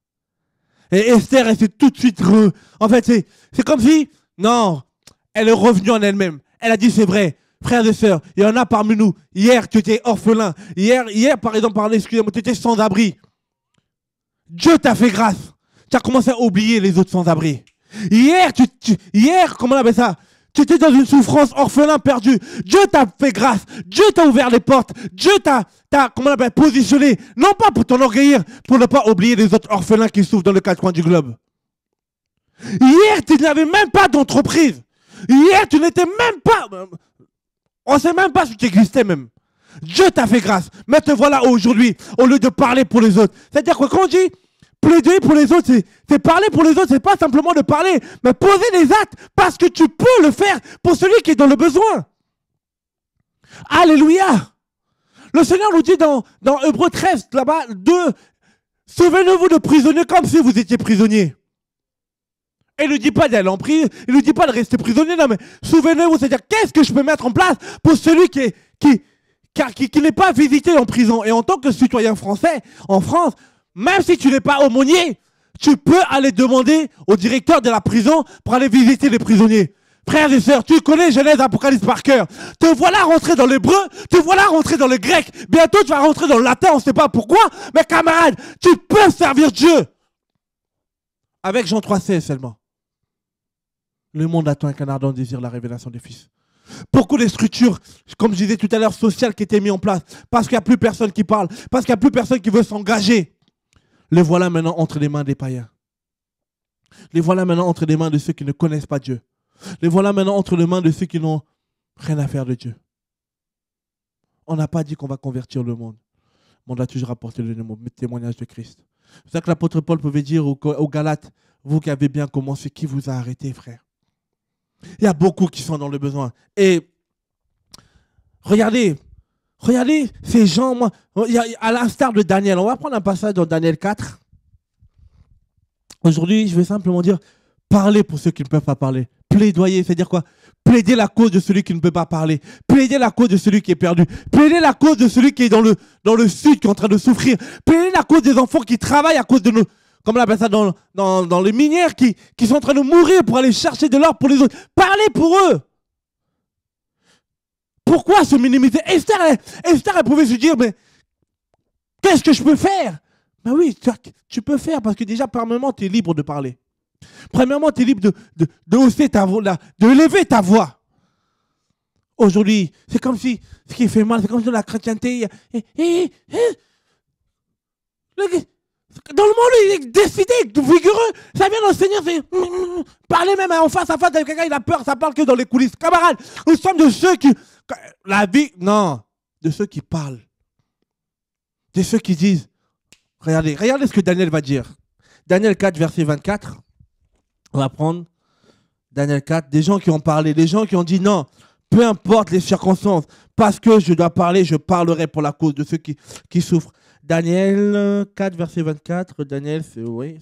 Et Esther, elle s'est tout de suite En fait, c'est comme si, non, elle est revenue en elle-même. Elle a dit, c'est vrai, frères et sœurs, il y en a parmi nous. Hier, tu étais orphelin. Hier, par exemple, excusez-moi, tu étais sans abri. Dieu t'a fait grâce. Tu as commencé à oublier les autres sans abri. Hier, comment on appelle ça? Tu étais dans une souffrance, orphelin, perdu. Dieu t'a fait grâce. Dieu t'a ouvert les portes. Dieu t'a comment on appelle, positionné. Non pas pour t'enorgueillir, pour ne pas oublier les autres orphelins qui souffrent dans les quatre coins du globe. Hier, tu n'avais même pas d'entreprise. Hier, tu n'étais même pas... On ne sait même pas si tu existais même. Dieu t'a fait grâce. Mais te voilà aujourd'hui, au lieu de parler pour les autres. C'est-à-dire que quand on dit plaider pour les autres, c'est parler pour les autres, c'est pas simplement de parler, mais poser des actes, parce que tu peux le faire pour celui qui est dans le besoin. Alléluia. Le Seigneur nous dit dans Hébreux 13, là-bas, 2, souvenez-vous de prisonniers comme si vous étiez prisonniers. Et il ne dit pas d'aller en prison, il ne dit pas de rester prisonnier, non mais souvenez-vous, c'est-à-dire qu'est-ce que je peux mettre en place pour celui qui n'est pas visité en prison. Et en tant que citoyen français, en France, même si tu n'es pas aumônier, tu peux aller demander au directeur de la prison pour aller visiter les prisonniers. Frères et sœurs, tu connais Genèse, Apocalypse par cœur. Te voilà rentrer dans l'hébreu, te voilà rentrer dans le grec. Bientôt tu vas rentrer dans le latin, on ne sait pas pourquoi. Mais camarade, tu peux servir Dieu. Avec Jean 3,16 seulement. Le monde attend avec un ardent désir la révélation des fils. Beaucoup de structures, comme je disais tout à l'heure, sociales qui étaient mises en place. Parce qu'il n'y a plus personne qui parle. Parce qu'il n'y a plus personne qui veut s'engager. Les voilà maintenant entre les mains des païens. Les voilà maintenant entre les mains de ceux qui ne connaissent pas Dieu. Les voilà maintenant entre les mains de ceux qui n'ont rien à faire de Dieu. On n'a pas dit qu'on va convertir le monde. Mais on a toujours apporté le témoignage de Christ. C'est ça que l'apôtre Paul pouvait dire aux Galates, vous qui avez bien commencé, qui vous a arrêté, frère? Il y a beaucoup qui sont dans le besoin. Et regardez ces gens, moi, à l'instar de Daniel, on va prendre un passage dans Daniel 4. Aujourd'hui, je vais simplement dire, parlez pour ceux qui ne peuvent pas parler. Plaidoyer, c'est-à-dire quoi? Plaider la cause de celui qui ne peut pas parler. Plaider la cause de celui qui est perdu. Plaider la cause de celui qui est dans le sud, qui est en train de souffrir. Plaider la cause des enfants qui travaillent à cause de nous. Comme on appelle ça dans les minières qui sont en train de mourir pour aller chercher de l'or pour les autres. Parlez pour eux. Pourquoi se minimiser? Esther, elle pouvait se dire, mais qu'est-ce que je peux faire? Ben oui, tu peux faire parce que déjà, premièrement, tu es libre de parler. Premièrement, tu es libre de hausser ta voix, de lever ta voix. Aujourd'hui, c'est comme si, ce qui fait mal, c'est comme si dans la chrétienté, dans le monde, il est décidé, vigoureux. Ça vient dans le Seigneur, c'est parler même en face à face avec quelqu'un, il a peur, ça parle que dans les coulisses. Camarades, nous sommes de ceux qui, la vie, non, de ceux qui parlent. De ceux qui disent, regardez ce que Daniel va dire. Daniel 4, verset 24. On va prendre Daniel 4, des gens qui ont parlé, des gens qui ont dit non, peu importe les circonstances, parce que je dois parler, je parlerai pour la cause de ceux qui souffrent. Daniel 4, verset 24. Daniel, c'est oui.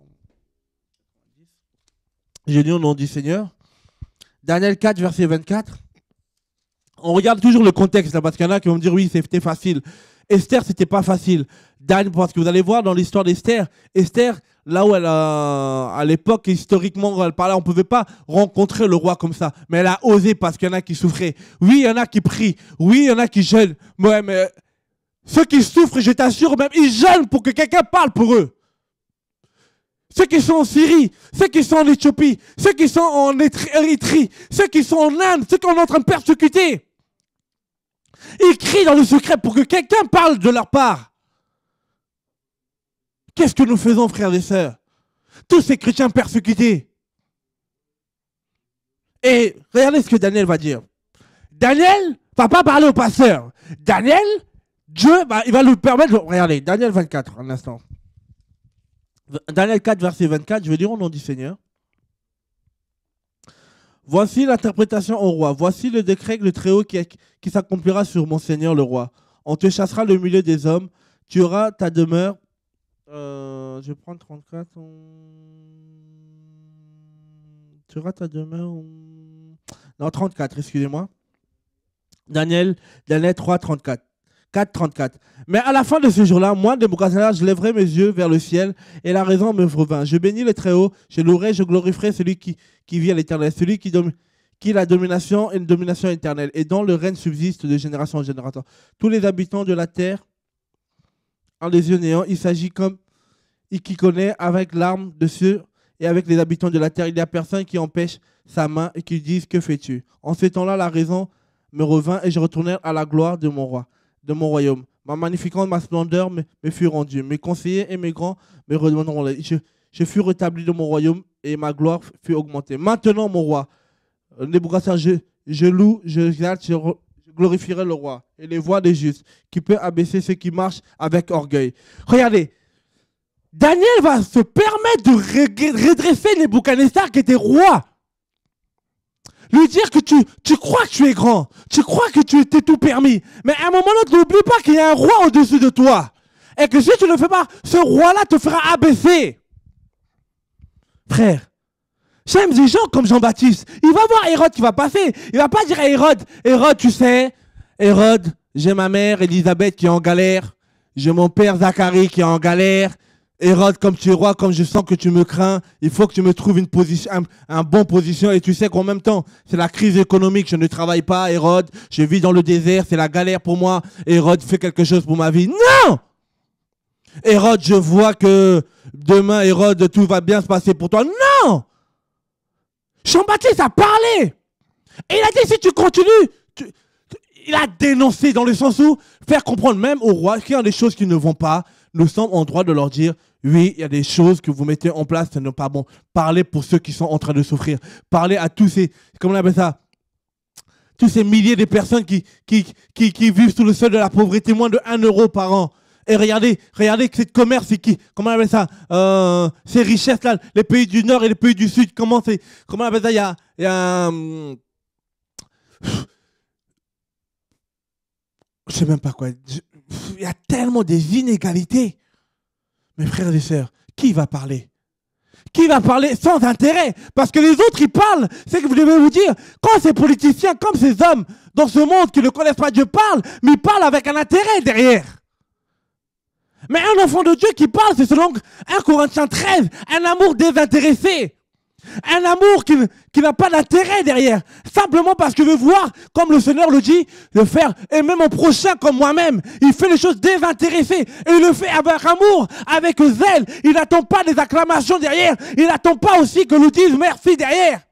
J'ai lu au nom du Seigneur. Daniel 4, verset 24. On regarde toujours le contexte là, parce qu'il y en a qui vont me dire oui, c'était facile. Esther, c'était pas facile. Parce que vous allez voir dans l'histoire d'Esther, Esther, là où elle a, à l'époque, historiquement, elle parlait, on ne pouvait pas rencontrer le roi comme ça. Mais elle a osé parce qu'il y en a qui souffraient. Oui, il y en a qui prient. Oui, il y en a qui jeûnent. Ouais, mais ceux qui souffrent, je t'assure, même, ils jeûnent pour que quelqu'un parle pour eux. Ceux qui sont en Syrie, ceux qui sont en Éthiopie, ceux qui sont en Érythrée, ceux qui sont en Inde, ceux qu'on est en train de persécuter. Ils crient dans le secret pour que quelqu'un parle de leur part. Qu'est-ce que nous faisons, frères et sœurs? Tous ces chrétiens persécutés. Et regardez ce que Daniel va dire. Daniel ne va pas parler au pasteur. Daniel, Dieu, il va lui permettre de... Regardez, Daniel 24, un instant. Daniel 4, verset 24, je vais lire au nom du Seigneur. Voici l'interprétation au roi. Voici le décret le Très-Haut qui s'accomplira sur mon Seigneur le roi. On te chassera le milieu des hommes. Tu auras ta demeure. Je vais prendre 34. Tu auras ta demeure. Non, 34, excusez-moi. Daniel 3, 34. 4, 34. Mais à la fin de ce jour-là, moi, Nebuchadnezzar, je lèverai mes yeux vers le ciel et la raison me revint. Je bénis le Très-Haut, je louerai, je glorifierai celui qui vit à l'éternel, celui qui la domination et une domination éternelle, et dont le règne subsiste de génération en génération. Tous les habitants de la terre ont les yeux néants. Il s'agit comme qui connaît avec l'arme de ceux et avec les habitants de la terre. Il n'y a personne qui empêche sa main et qui dise que fais-tu. En ce temps-là, la raison me revint et je retournai à la gloire de mon roi, de mon royaume. Ma magnificence, ma splendeur me fut rendue. Mes conseillers et mes grands me redemanderont. Je fus rétabli de mon royaume et ma gloire fut augmentée. Maintenant, mon roi, Nebuchadnezzar, je loue, je exalte, je glorifierai le roi et les voies des justes, qui peut abaisser ceux qui marchent avec orgueil. Regardez, Daniel va se permettre de redresser Nebuchadnezzar qui était roi. Lui dire que tu crois que tu es grand, tu crois que tu t'es tout permis, mais à un moment donné, n'oublie pas qu'il y a un roi au-dessus de toi. Et que si tu ne le fais pas, ce roi-là te fera abaisser. Frère, j'aime des gens comme Jean-Baptiste. Il va voir Hérode qui va passer. Il ne va pas dire à Hérode, tu sais, Hérode, j'ai ma mère Élisabeth qui est en galère, j'ai mon père Zacharie qui est en galère. Hérode, comme tu es roi, comme je sens que tu me crains, il faut que tu me trouves une position, un bon position. Et tu sais qu'en même temps, c'est la crise économique. Je ne travaille pas, Hérode. Je vis dans le désert. C'est la galère pour moi. Hérode, fais quelque chose pour ma vie. Non! Hérode, je vois que demain, Hérode, tout va bien se passer pour toi. Non! Jean-Baptiste a parlé. Et il a dit, si tu continues, il a dénoncé dans le sens où faire comprendre même au roi qu'il y a des choses qui ne vont pas. Nous sommes en droit de leur dire, oui, il y a des choses que vous mettez en place, ce n'est pas bon. Parlez pour ceux qui sont en train de souffrir. Parlez à tous ces, comment on appelle ça, tous ces milliers de personnes qui vivent sous le seuil de la pauvreté, moins de 1 euro par an. Et regardez cette commerce, c'est qui? Comment on appelle ça? Ces richesses là, les pays du Nord et les pays du Sud, comment on appelle ça? Il y a je sais même pas quoi. Il y a tellement des inégalités. Mes frères et sœurs, qui va parler? Qui va parler sans intérêt? Parce que les autres, ils parlent. C'est que vous devez vous dire, quand ces politiciens, comme ces hommes dans ce monde qui ne connaissent pas Dieu parlent, mais ils parlent avec un intérêt derrière. Mais un enfant de Dieu qui parle, c'est selon 1 Corinthiens 13, un amour désintéressé. Un amour qui n'a pas d'intérêt derrière. Simplement parce que veut voir, comme le Seigneur le dit, de faire aimer mon prochain comme moi-même. Il fait les choses désintéressées. Et il le fait avec amour, avec zèle. Il n'attend pas des acclamations derrière. Il n'attend pas aussi que nous dise merci derrière.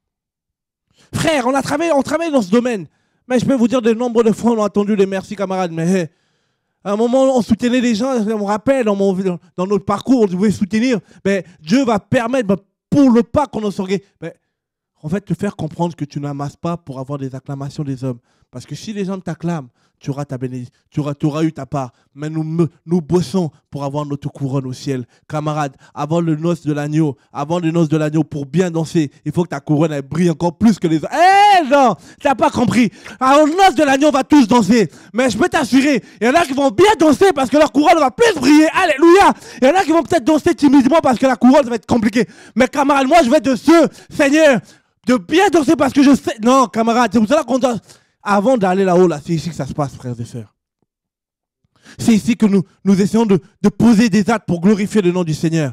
Frère, on travaille dans ce domaine. Mais je peux vous dire de nombre de fois, on a entendu les merci camarades. Mais à un moment, on soutenait les gens. On me rappelle, dans notre parcours, on devait soutenir. Mais Dieu va permettre... pour le pas qu'on en sortait. En fait, te faire comprendre que tu n'amasses pas pour avoir des acclamations des hommes. Parce que si les gens t'acclament, tu auras ta bénédiction, tu auras eu ta part. Mais nous bossons pour avoir notre couronne au ciel. Camarades, avant le noce de l'agneau, pour bien danser, il faut que ta couronne elle brille encore plus que les autres. Non, tu n'as pas compris. Alors, le noce de l'agneau, on va tous danser. Mais je peux t'assurer, il y en a qui vont bien danser parce que leur couronne va plus briller. Alléluia. Il y en a qui vont peut-être danser timidement parce que la couronne va être compliquée. Mais camarades, moi, je vais être de ceux, Seigneur, de bien danser parce que je sais. Non, camarades, c'est pour cela qu'on danse. Avant d'aller là-haut, là, c'est ici que ça se passe, frères et sœurs. C'est ici que nous essayons de poser des actes pour glorifier le nom du Seigneur.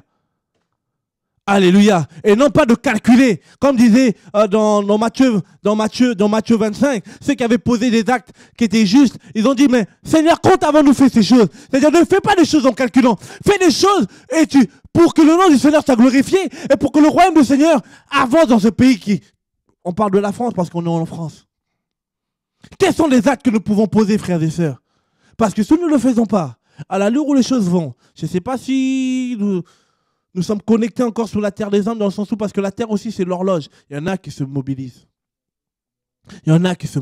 Alléluia. Et non pas de calculer. Comme disait dans Matthieu 25, ceux qui avaient posé des actes qui étaient justes, ils ont dit, mais Seigneur, quand avons-nous fait ces choses? C'est-à-dire, ne fais pas des choses en calculant. Fais des choses pour que le nom du Seigneur soit glorifié et pour que le royaume du Seigneur avance dans ce pays on parle de la France parce qu'on est en France. Quels sont les actes que nous pouvons poser, frères et sœurs? Parce que si nous ne le faisons pas, à l'allure où les choses vont, je ne sais pas si nous sommes connectés encore sur la terre des hommes, dans le sens où, parce que la terre aussi, c'est l'horloge. Il y en a qui se mobilisent. Dans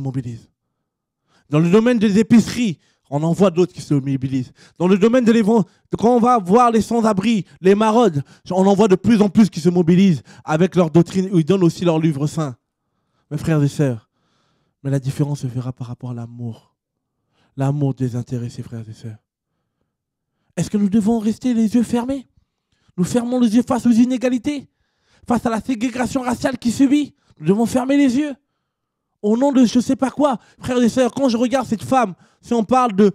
le domaine des épiceries, on en voit d'autres qui se mobilisent. Dans le domaine quand on va voir les sans-abri, les maraudes, on en voit de plus en plus qui se mobilisent avec leur doctrine, où ils donnent aussi leur livre saint. Mes frères et sœurs, mais la différence se fera par rapport à l'amour. L'amour désintéressé, frères et sœurs. Est-ce que nous devons rester les yeux fermés? Nous fermons les yeux face aux inégalités, face à la ségrégation raciale qui subit. Nous devons fermer les yeux. Au nom de je ne sais pas quoi. Frères et sœurs, quand je regarde cette femme, si on parle de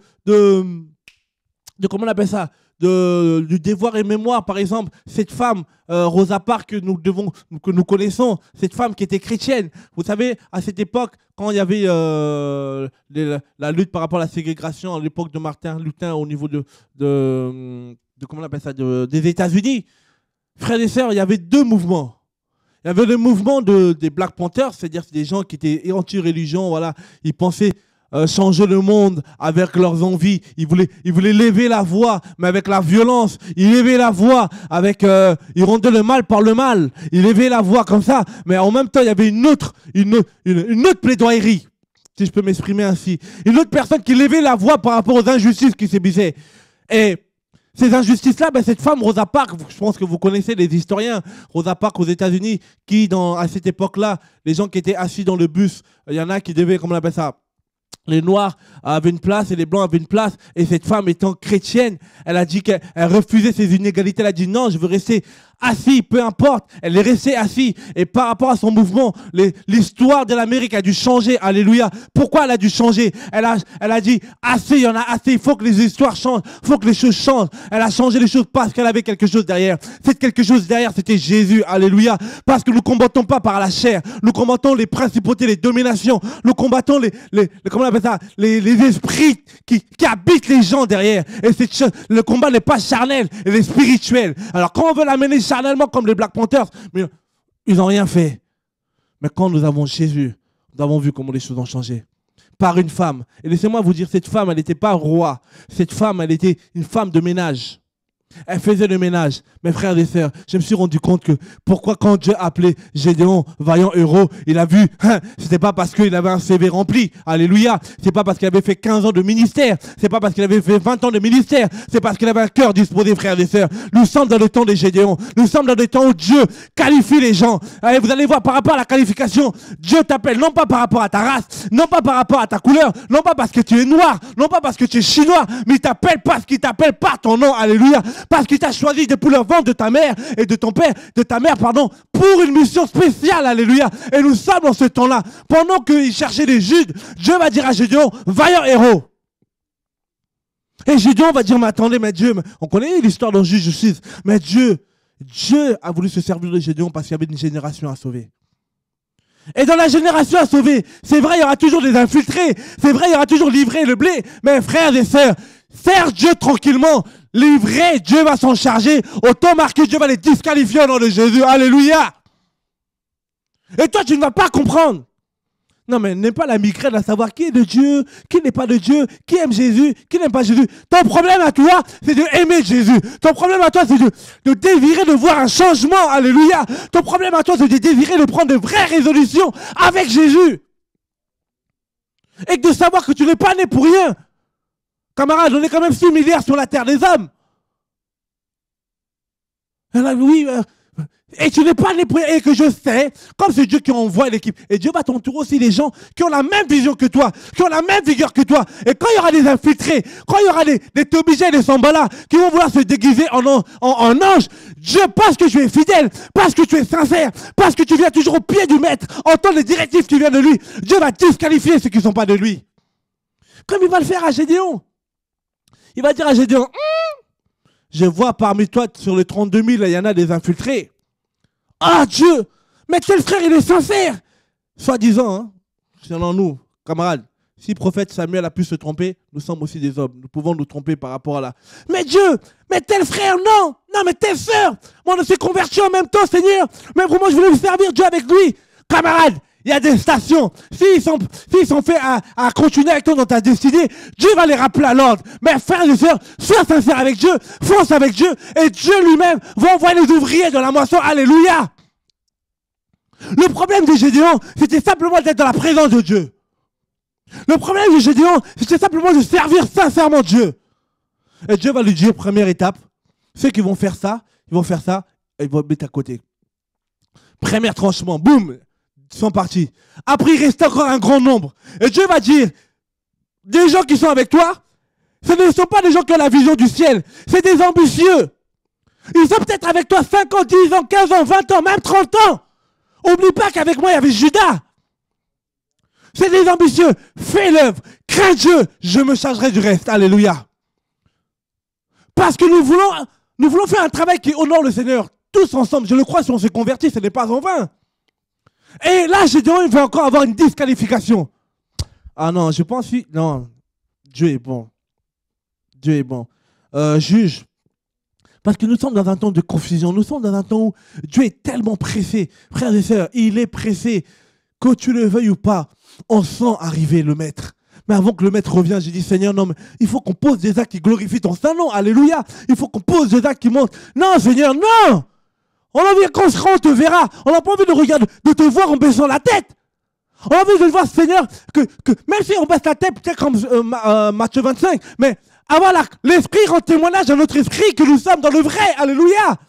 comment on appelle ça, du devoir et mémoire, par exemple, cette femme, Rosa Parks, que nous connaissons, cette femme qui était chrétienne. Vous savez, à cette époque, quand il y avait la lutte par rapport à la ségrégation, à l'époque de Martin Luther, au niveau de comment on appelle ça, des États-Unis, frères et sœurs, il y avait deux mouvements. Il y avait le mouvement des Black Panthers, c'est-à-dire des gens qui étaient anti-religion, voilà, ils pensaient changer le monde avec leurs envies. Ils voulaient lever la voix, mais avec la violence. Ils levaient la voix avec... ils rendaient le mal par le mal. Ils levaient la voix comme ça. Mais en même temps, il y avait une autre plaidoyerie, si je peux m'exprimer ainsi. Une autre personne qui levait la voix par rapport aux injustices qui subissaient. Et ces injustices-là, cette femme, Rosa Parks, je pense que vous connaissez les historiens, Rosa Parks aux États-Unis, qui, à cette époque-là, les gens qui étaient assis dans le bus, il y en a qui devaient, comment on appelle ça, les Noirs avaient une place et les Blancs avaient une place. Et cette femme étant chrétienne, elle a dit qu'elle refusait ces inégalités. Elle a dit non, je veux rester assis, peu importe. Elle est restée assise. Et par rapport à son mouvement, l'histoire de l'Amérique a dû changer. Alléluia. Pourquoi elle a dû changer? Elle a dit assez, il y en a assez. Il faut que les histoires changent. Il faut que les choses changent. Elle a changé les choses parce qu'elle avait quelque chose derrière. Cette quelque chose derrière, c'était Jésus. Alléluia. Parce que nous ne combattons pas par la chair. Nous combattons les principautés, les dominations. Nous combattons comment on appelle ça? Les esprits qui habitent les gens derrière. Et le combat n'est pas charnel, il est spirituel. Alors quand on veut l'amener charnellement comme les Black Panthers, mais ils n'ont rien fait. Mais quand nous avons Jésus, nous avons vu comment les choses ont changé. Par une femme. Et laissez-moi vous dire, cette femme, elle n'était pas roi. Cette femme, elle était une femme de ménage. Elle faisait le ménage. Mes frères et sœurs, je me suis rendu compte que pourquoi quand Dieu appelait Gédéon, vaillant héros, il a vu, c'était pas parce qu'il avait un CV rempli. Alléluia. C'est pas parce qu'il avait fait 15 ans de ministère. C'est pas parce qu'il avait fait 20 ans de ministère. C'est parce qu'il avait un cœur disposé, frères et sœurs. Nous sommes dans le temps des Gédéons. Nous sommes dans le temps où Dieu qualifie les gens. Allez, vous allez voir par rapport à la qualification, Dieu t'appelle non pas par rapport à ta race, non pas par rapport à ta couleur, non pas parce que tu es noir, non pas parce que tu es chinois, mais il t'appelle parce qu'il t'appelle par ton nom. Alléluia. Parce qu'il t'a choisi depuis le ventre de ta mère et de ton père, de ta mère, pardon, pour une mission spéciale, alléluia. Et nous sommes dans ce temps-là. Pendant qu'il cherchait des Judes, Dieu va dire à Gédéon, vaillant héros. Et Gédéon va dire, mais attendez, mais Dieu, on connaît l'histoire dans Juge 6, mais Dieu a voulu se servir de Gédéon parce qu'il y avait une génération à sauver. Et dans la génération à sauver, c'est vrai, il y aura toujours des infiltrés, c'est vrai, il y aura toujours livré le blé, mais frères et sœurs, serre Dieu tranquillement. Les vrais, Dieu va s'en charger. Autant marqué, Dieu va les disqualifier au nom de Jésus. Alléluia. Et toi, tu ne vas pas comprendre. Non, mais n'aie pas la migraine à savoir qui est de Dieu, qui n'est pas de Dieu, qui aime Jésus, qui n'aime pas Jésus. Ton problème à toi, c'est de aimer Jésus. Ton problème à toi, c'est de désirer de voir un changement. Alléluia. Ton problème à toi, c'est de désirer de prendre de vraies résolutions avec Jésus. Et de savoir que tu n'es pas né pour rien. Camarade, on est quand même 6 milliards sur la terre des hommes. Oui, et tu n'es pas né pour rien. Et que je sais, comme c'est Dieu qui envoie l'équipe, et Dieu va t'entourer aussi des gens qui ont la même vision que toi, qui ont la même vigueur que toi. Et quand il y aura des infiltrés, quand il y aura des Tobijés, des Sambalas, qui vont vouloir se déguiser en ange, Dieu, parce que tu es fidèle, parce que tu es sincère, parce que tu viens toujours au pied du maître, entendre les directives qui viennent de lui, Dieu va disqualifier ceux qui ne sont pas de lui. Comme il va le faire à Gédéon. Il va dire à Gédéon, je vois parmi toi, sur les 32 000, il y en a des infiltrés. Ah Dieu, mais tel frère, il est sincère. Soi-disant, hein, selon nous, camarades, si le prophète Samuel a pu se tromper, nous sommes aussi des hommes. Nous pouvons nous tromper par rapport à la... Mais Dieu, mais tel frère, non. Non, mais telle sœur, moi on s'est converti en même temps, Seigneur. Mais vraiment, je voulais vous servir Dieu avec lui. Camarades, il y a des stations. S'ils sont faits à continuer avec toi dans ta destinée, Dieu va les rappeler à l'ordre. Mais frères et sœurs, sois sincère avec Dieu, fonce avec Dieu, et Dieu lui-même va envoyer les ouvriers de la moisson. Alléluia. Le problème de Gédéon, c'était simplement d'être dans la présence de Dieu. Le problème de Gédéon, c'était simplement de servir sincèrement Dieu. Et Dieu va lui dire, première étape, ceux qui vont faire ça, et ils vont mettre à côté. Premier tranchement, boum, ils sont partis. Après, il reste encore un grand nombre. Et Dieu va dire, des gens qui sont avec toi, ce ne sont pas des gens qui ont la vision du ciel. C'est des ambitieux. Ils sont peut-être avec toi 5 ans, 10 ans, 15 ans, 20 ans, même 30 ans. Oublie pas qu'avec moi, il y avait Judas. C'est des ambitieux. Fais l'œuvre. Crains Dieu. Je me chargerai du reste. Alléluia. Parce que nous voulons faire un travail qui honore le Seigneur. Tous ensemble. Je le crois, si on s'est converti, ce n'est pas en vain. Et là, Gédéon, il va encore avoir une disqualification. Ah non, je pense que... Non, Dieu est bon. Dieu est bon. Juge. Parce que nous sommes dans un temps de confusion. Nous sommes dans un temps où Dieu est tellement pressé. Frères et sœurs, il est pressé. Que tu le veuilles ou pas, on sent arriver le maître. Mais avant que le maître revienne, j'ai dit, Seigneur, non, mais il faut qu'on pose des actes qui glorifient ton saint nom. Alléluia. Il faut qu'on pose des actes qui montrent. Non, Seigneur, non. On a envie, quand on te verra, on n'a pas envie de regarder, de te voir en baissant la tête. On a envie de voir, Seigneur, que même si on baisse la tête, peut-être comme Matthieu 25, mais avoir l'esprit rend témoignage à notre esprit que nous sommes dans le vrai. Alléluia.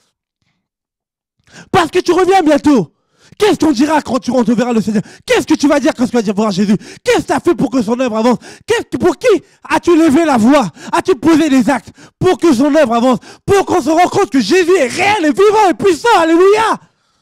Parce que tu reviens bientôt. Qu'est-ce qu'on dira quand tu verras le Seigneur? Qu'est-ce que tu vas dire quand tu vas dire voir Jésus? Qu'est-ce que tu as fait pour que son œuvre avance? Pour qui as-tu levé la voix? As-tu posé des actes pour que son œuvre avance? Pour qu'on se rende compte que Jésus est réel et vivant et puissant. Alléluia.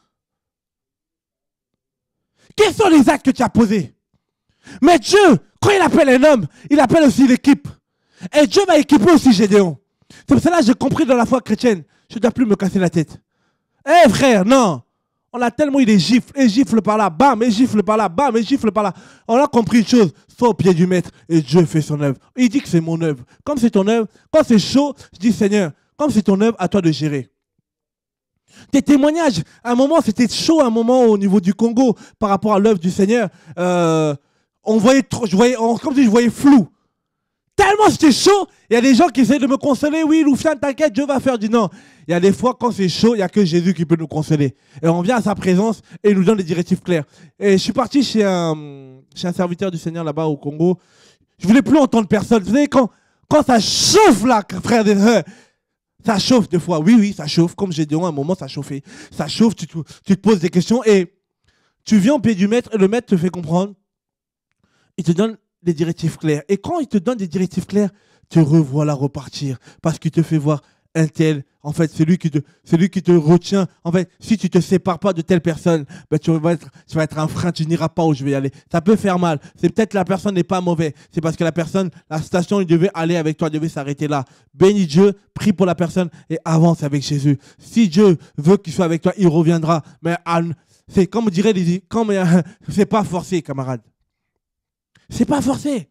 Quels sont les actes que tu as posés? Mais Dieu, quand il appelle un homme, il appelle aussi l'équipe. Et Dieu va équiper aussi Gédéon. C'est pour cela que j'ai compris dans la foi chrétienne. Je ne dois plus me casser la tête. Eh frère, non. On a tellement eu des gifles, et gifle par là, bam, et gifle par là, bam, et gifle par là. On a compris une chose, sois au pied du maître et Dieu fait son œuvre. Il dit que c'est mon œuvre. Comme c'est ton œuvre, quand c'est chaud, je dis Seigneur, comme c'est ton œuvre, à toi de gérer. Tes témoignages, à un moment c'était chaud, à un moment au niveau du Congo, par rapport à l'œuvre du Seigneur, on voyait trop, comme si je voyais flou. Tellement c'était chaud, il y a des gens qui essaient de me consoler. Oui, Loufiane, t'inquiète, Dieu va faire du non. Il y a des fois, quand c'est chaud, il n'y a que Jésus qui peut nous consoler. Et on vient à sa présence et il nous donne des directives claires. Et je suis parti chez un serviteur du Seigneur là-bas au Congo. Je ne voulais plus entendre personne. Vous savez, quand ça chauffe là, frère des frères, ça chauffe des fois. Oui, ça chauffe. Comme j'ai dit, à un moment, ça chauffait. Ça chauffe, tu te poses des questions et tu viens au pied du maître et le maître te fait comprendre. Il te donne des directives claires. Et quand il te donne des directives claires, te revoilà repartir. Parce qu'il te fait voir un tel. En fait, c'est lui qui te retient. En fait, si tu ne te sépares pas de telle personne, ben, tu vas être un frein, tu n'iras pas où je vais aller. Ça peut faire mal. C'est peut-être que la personne n'est pas mauvaise. C'est parce que la station, il devait aller avec toi, il devait s'arrêter là. Bénis Dieu, prie pour la personne et avance avec Jésus. Si Dieu veut qu'il soit avec toi, il reviendra. Mais c'est comme dirait c'est pas forcé, camarade. C'est pas forcé.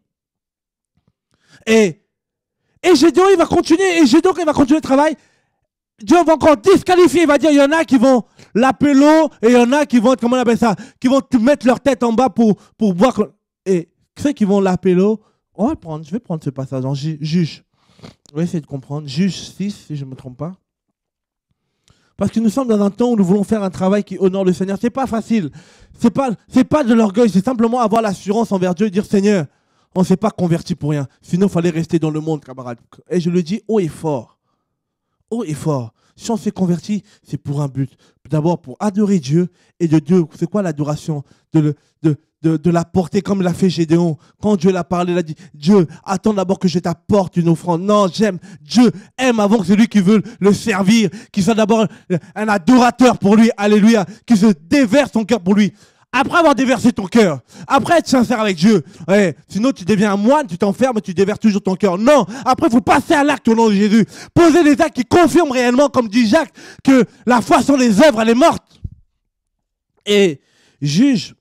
Et Gédéon, il va continuer. Et Gédéon, il va continuer le travail. Dieu va encore disqualifier. Il va dire, il y en a qui vont l'appeler et il y en a qui vont, comment on appelle ça, qui vont te mettre leur tête en bas pour voir. Et ceux qui vont l'appeler, je vais prendre ce passage en Juge. On va essayer de comprendre. Juge 6, si je ne me trompe pas. Parce que nous sommes dans un temps où nous voulons faire un travail qui honore le Seigneur. C'est pas facile. C'est pas de l'orgueil. C'est simplement avoir l'assurance envers Dieu et dire, Seigneur, on ne s'est pas converti pour rien. Sinon, il fallait rester dans le monde, camarade. Et je le dis haut et fort. Haut et fort. Si on s'est converti, c'est pour un but. D'abord, pour adorer Dieu. Et de Dieu, c'est quoi l'adoration? De l'apporter comme l'a fait Gédéon. Quand Dieu l'a parlé, il a dit, Dieu, attends d'abord que je t'apporte une offrande. Non, Dieu aime avant que celui qui veut le servir, qu'il soit d'abord un adorateur pour lui. Alléluia. Qu'il se déverse son cœur pour lui. Après avoir déversé ton cœur, après être sincère avec Dieu, sinon tu deviens un moine, tu t'enfermes, tu déverses toujours ton cœur. Non, après il faut passer à l'acte au nom de Jésus. Poser des actes qui confirment réellement, comme dit Jacques, que la foi sans les œuvres, elle est morte. Et Juge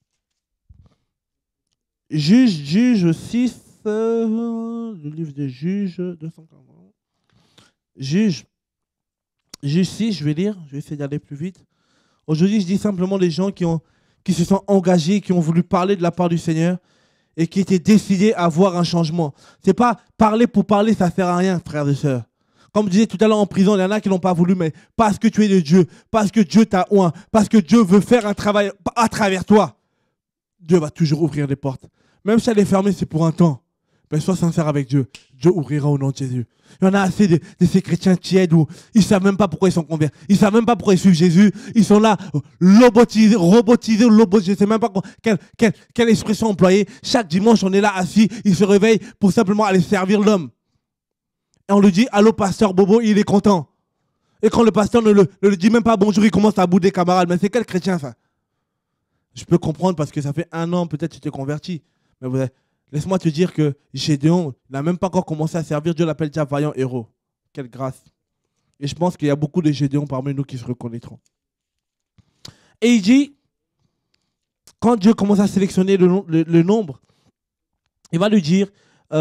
6, le livre de Juge, 240. Juge 6, je vais lire, je vais essayer d'aller plus vite. Aujourd'hui, je dis simplement les gens qui se sont engagés, qui ont voulu parler de la part du Seigneur et qui étaient décidés à voir un changement. C'est pas parler pour parler, ça ne sert à rien, frères et sœurs. Comme je disais tout à l'heure en prison, il y en a qui n'ont pas voulu, mais parce que tu es de Dieu, parce que Dieu t'a oint, parce que Dieu veut faire un travail à travers toi, Dieu va toujours ouvrir des portes. Même si elle est fermée, c'est pour un temps. Mais sois sincère avec Dieu. Dieu ouvrira au nom de Jésus. Il y en a assez de ces chrétiens tièdes où ils ne savent même pas pourquoi ils sont convertis. Ils ne savent même pas pourquoi ils suivent Jésus. Ils sont là, robotisés, je ne sais même pas quelle expression employer. Chaque dimanche, on est là assis. Ils se réveillent pour simplement aller servir l'homme. Et on lui dit, allô, pasteur Bobo, il est content. Et quand le pasteur ne le dit même pas bonjour, il commence à bouder camarade. Mais c'est quel chrétien ça? Je peux comprendre parce que ça fait 1 an, peut-être tu t'es converti. Mais laisse-moi te dire que Gédéon n'a même pas encore commencé à servir. Dieu l'appelle déjà vaillant héros. Quelle grâce. Et je pense qu'il y a beaucoup de Gédéons parmi nous qui se reconnaîtront. Et il dit, quand Dieu commence à sélectionner le nombre, il va lui dire,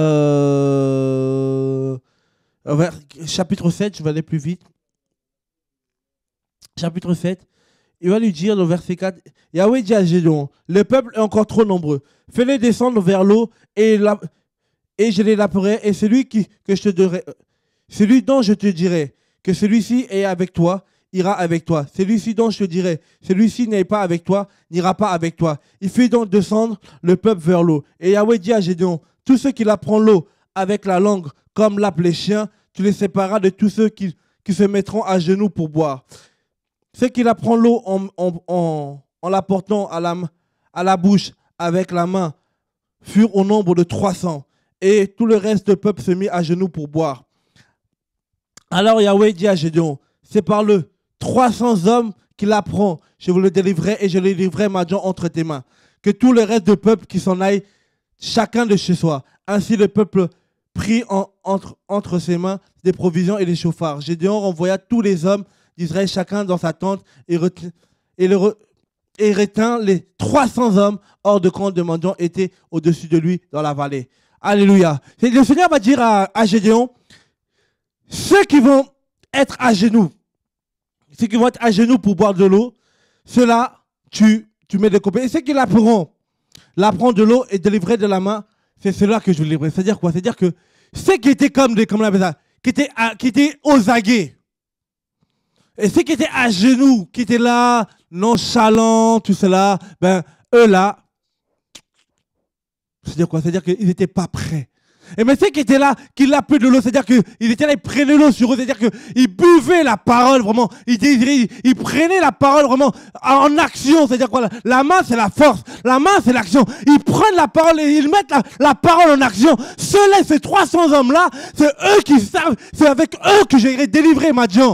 chapitre 7, je vais aller plus vite. Chapitre 7. Il va lui dire, le verset 4, Yahweh dit à Gédéon, le peuple est encore trop nombreux. Fais-les descendre vers l'eau et je les laperai. Et celui dont je te dirai que celui-ci est avec toi, ira avec toi. Celui-ci dont je te dirai, celui-ci n'est pas avec toi, n'ira pas avec toi. Il fait donc descendre le peuple vers l'eau. Et Yahweh dit à Gédéon, tous ceux qui lapperont l'eau avec la langue, comme lappent les chiens, tu les sépareras de tous ceux qui se mettront à genoux pour boire. Ceux qui l'apprennent l'eau en la portant à la bouche avec la main furent au nombre de 300. Et tout le reste du peuple se mit à genoux pour boire. Alors Yahweh dit à Gédéon, sépare-le, 300 hommes qui l'apprennent, je vous le délivrerai et je les livrerai maintenant entre tes mains. Que tout le reste du peuple qui s'en aille, chacun de chez soi. Ainsi le peuple prit entre ses mains des provisions et des chauffards. Gédéon renvoya tous les hommes d'Israël chacun dans sa tente et retint les 300 hommes hors de camp de mendiants étaient au-dessus de lui dans la vallée. Alléluia. Et le Seigneur va dire à Gédéon, ceux qui vont être à genoux pour boire de l'eau, ceux-là, tu mets des copains. Et ceux qui l'apprendront de l'eau et délivrer de la main, C'est cela que je voulais dire. C'est-à-dire quoi? C'est-à-dire que ceux qui étaient comme on appelle ça, qui étaient aux aguets, et ceux qui étaient à genoux, qui étaient là, nonchalants, tout cela, ben, eux là, c'est-à-dire quoi? C'est-à-dire qu'ils n'étaient pas prêts. Et mais ceux qui étaient là, qui l'appuient de l'eau, c'est-à-dire qu'ils étaient là, ils prenaient l'eau sur eux, c'est-à-dire qu'ils buvaient la parole vraiment, ils prenaient la parole vraiment en action, c'est-à-dire quoi? La main c'est la force, la main c'est l'action. Ils prennent la parole et ils mettent la parole en action. Ceux-là, ces 300 hommes-là, c'est eux qui savent, c'est avec eux que j'irai délivrer Madian.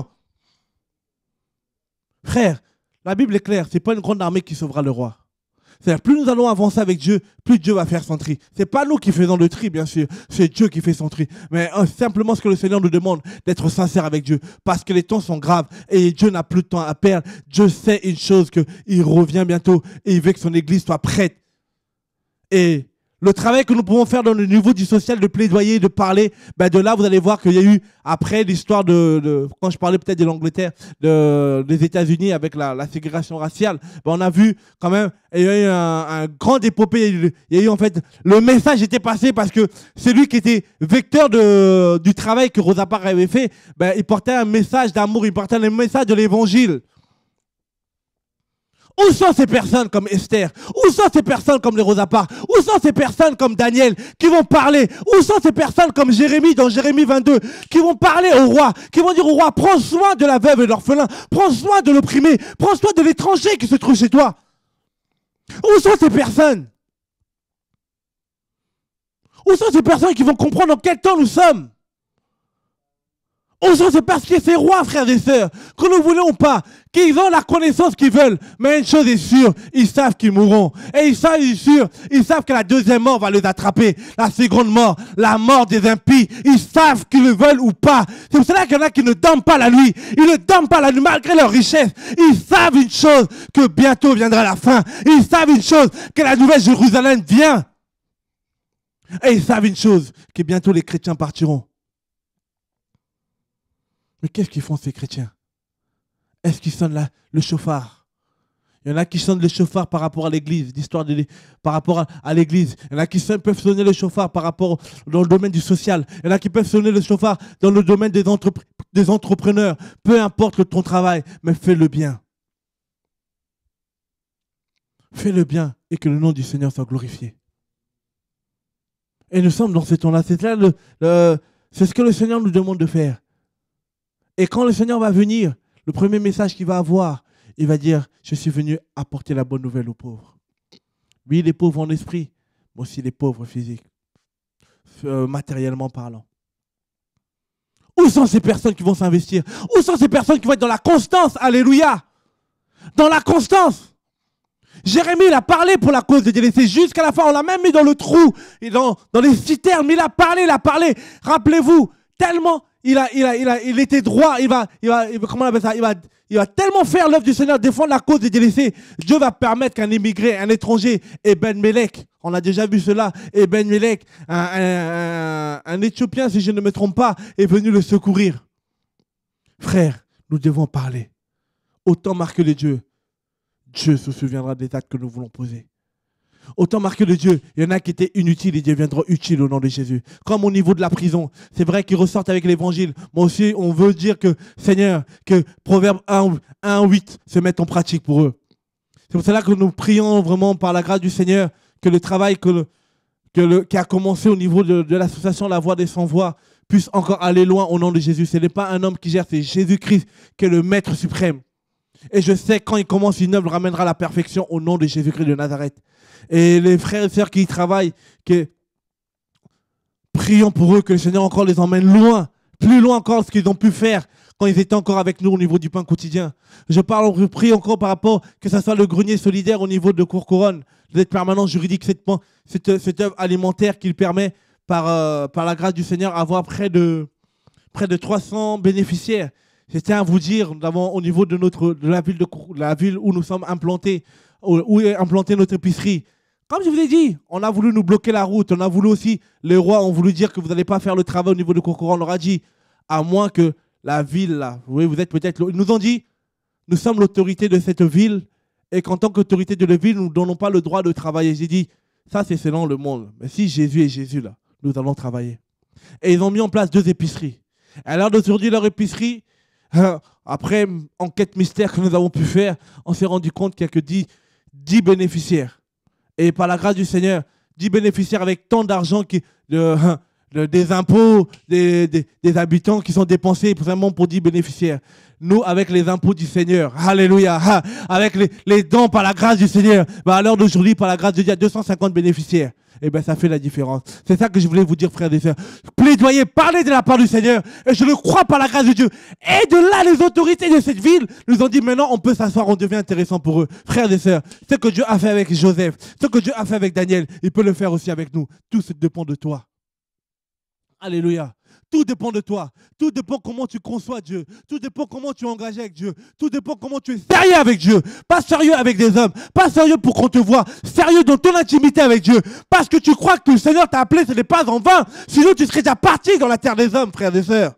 Frère, la Bible est claire, c'est pas une grande armée qui sauvera le roi. C'est-à-dire, plus nous allons avancer avec Dieu, plus Dieu va faire son tri. Ce n'est pas nous qui faisons le tri, bien sûr. C'est Dieu qui fait son tri. Mais simplement ce que le Seigneur nous demande, d'être sincère avec Dieu. Parce que les temps sont graves et Dieu n'a plus de temps à perdre. Dieu sait une chose, qu'il revient bientôt et il veut que son église soit prête. Et le travail que nous pouvons faire dans le niveau du social, de plaidoyer, de parler, ben de là, vous allez voir qu'il y a eu, après l'histoire quand je parlais peut-être de l'Angleterre, des États-Unis avec la ségrégation raciale, ben on a vu quand même, il y a eu un grand épopée. Il y a eu en fait, le message était passé parce que celui qui était vecteur du travail que Rosa Parks avait fait, ben il portait un message d'amour, il portait le message de l'évangile. Où sont ces personnes comme Esther? Où sont ces personnes comme les Rosa Parks? Où sont ces personnes comme Daniel qui vont parler? Où sont ces personnes comme Jérémie dans Jérémie 22 qui vont parler au roi, qui vont dire au roi, prends soin de la veuve et de l'orphelin, prends soin de l'opprimé, prends soin de l'étranger qui se trouve chez toi? Où sont ces personnes? Où sont ces personnes qui vont comprendre dans quel temps nous sommes? Où sont ces rois, frères et sœurs, que nous voulons pas, qu'ils ont la connaissance qu'ils veulent, mais une chose est sûre, ils savent qu'ils mourront. Et ils savent que la deuxième mort va les attraper, la seconde mort, la mort des impies. Ils savent qu'ils le veulent ou pas. C'est pour cela qu'il y en a qui ne dorment pas la nuit. Ils ne dorment pas la nuit malgré leur richesse. Ils savent une chose, que bientôt viendra la fin. Ils savent une chose, que la nouvelle Jérusalem vient. Et ils savent une chose, que bientôt les chrétiens partiront. Mais qu'est-ce qu'ils font ces chrétiens? Est-ce qu'ils sonnent le chauffard? Il y en a qui sonnent le chauffard par rapport à l'église, par rapport à l'église. Il y en a qui peuvent sonner le chauffard par rapport dans le domaine du social. Il y en a qui peuvent sonner le chauffard dans le domaine des entrepreneurs. Peu importe ton travail, mais fais le bien. Fais le bien et que le nom du Seigneur soit glorifié. Et nous sommes dans ce temps-là. C'est ce que le Seigneur nous demande de faire. Et quand le Seigneur va venir, le premier message qu'il va avoir, il va dire, je suis venu apporter la bonne nouvelle aux pauvres. Oui, les pauvres en esprit, mais aussi les pauvres physiques, matériellement parlant. Où sont ces personnes qui vont s'investir? Où sont ces personnes qui vont être dans la constance? Alléluia! Dans la constance. Jérémie, il a parlé pour la cause des délaissés. Jusqu'à la fin, on l'a même mis dans le trou, et dans les citernes, mais il a parlé. Rappelez-vous, tellement... Il était droit, comment on appelle ça? Il va tellement faire l'œuvre du Seigneur, défendre la cause des délaissés. Dieu va permettre qu'un immigré, un étranger, Ben-Melech, on a déjà vu cela, Ben-Melech, un Éthiopien, si je ne me trompe pas, est venu le secourir. Frère, nous devons parler. Autant marquer le Dieu, Dieu se souviendra des actes que nous voulons poser. Autant marquer le Dieu, il y en a qui étaient inutiles, ils deviendront utiles au nom de Jésus. Comme au niveau de la prison, c'est vrai qu'ils ressortent avec l'évangile. Mais aussi, on veut dire que, Seigneur, que Proverbe 1:8 se mette en pratique pour eux. C'est pour cela que nous prions vraiment par la grâce du Seigneur que le travail qui a commencé au niveau de l'association La Voix des Sans-Voix puisse encore aller loin au nom de Jésus. Ce n'est pas un homme qui gère, c'est Jésus-Christ qui est le Maître suprême. Et je sais quand il commence une œuvre, il ramènera la perfection au nom de Jésus-Christ de Nazareth. Et les frères et sœurs qui y travaillent, prions pour eux que le Seigneur encore les emmène loin, plus loin encore ce qu'ils ont pu faire quand ils étaient encore avec nous au niveau du pain quotidien. Je prie encore par rapport que ce soit le grenier solidaire au niveau de Courcouronne, l'aide permanente juridique, cette œuvre alimentaire qu'il permet par la grâce du Seigneur avoir près de 300 bénéficiaires. Je tiens à vous dire, au niveau de la ville où nous sommes implantés, où est implantée notre épicerie. Comme je vous ai dit, on a voulu nous bloquer la route. On a voulu aussi, les rois ont voulu dire que vous n'allez pas faire le travail au niveau de Courcouronne. On leur a dit, à moins que la ville, là, vous êtes peut-être... Ils nous ont dit, nous sommes l'autorité de cette ville et qu'en tant qu'autorité de la ville, nous ne donnons pas le droit de travailler. J'ai dit, Ça, c'est selon le monde. Mais si Jésus est Jésus, là, nous allons travailler. Et ils ont mis en place 2 épiceries. À l'heure d'aujourd'hui, leur épicerie, après enquête mystère que nous avons pu faire, on s'est rendu compte qu'il n'y a que 10 bénéficiaires. Et par la grâce du Seigneur, 10 bénéficiaires avec tant d'argent des impôts des habitants qui sont dépensés vraiment pour 10 bénéficiaires. Nous, avec les impôts du Seigneur, alléluia, avec les dons par la grâce du Seigneur, à l'heure d'aujourd'hui, par la grâce de Dieu, il y a 250 bénéficiaires. Et bien, ça fait la différence. C'est ça que je voulais vous dire, frères et sœurs. Plaidoyer, parler de la part du Seigneur. Et je le crois par la grâce de Dieu. Et de là, les autorités de cette ville nous ont dit, maintenant, on peut s'asseoir, on devient intéressant pour eux. Frères et sœurs, ce que Dieu a fait avec Joseph, ce que Dieu a fait avec Daniel, il peut le faire aussi avec nous. Tout dépend de toi. Alléluia. Tout dépend de toi. Tout dépend comment tu conçois Dieu. Tout dépend comment tu es engagé avec Dieu. Tout dépend comment tu es sérieux avec Dieu. Pas sérieux avec des hommes. Pas sérieux pour qu'on te voie. Sérieux dans ton intimité avec Dieu. Parce que tu crois que le Seigneur t'a appelé, ce n'est pas en vain. Sinon, tu serais déjà parti dans la terre des hommes, frères et sœurs.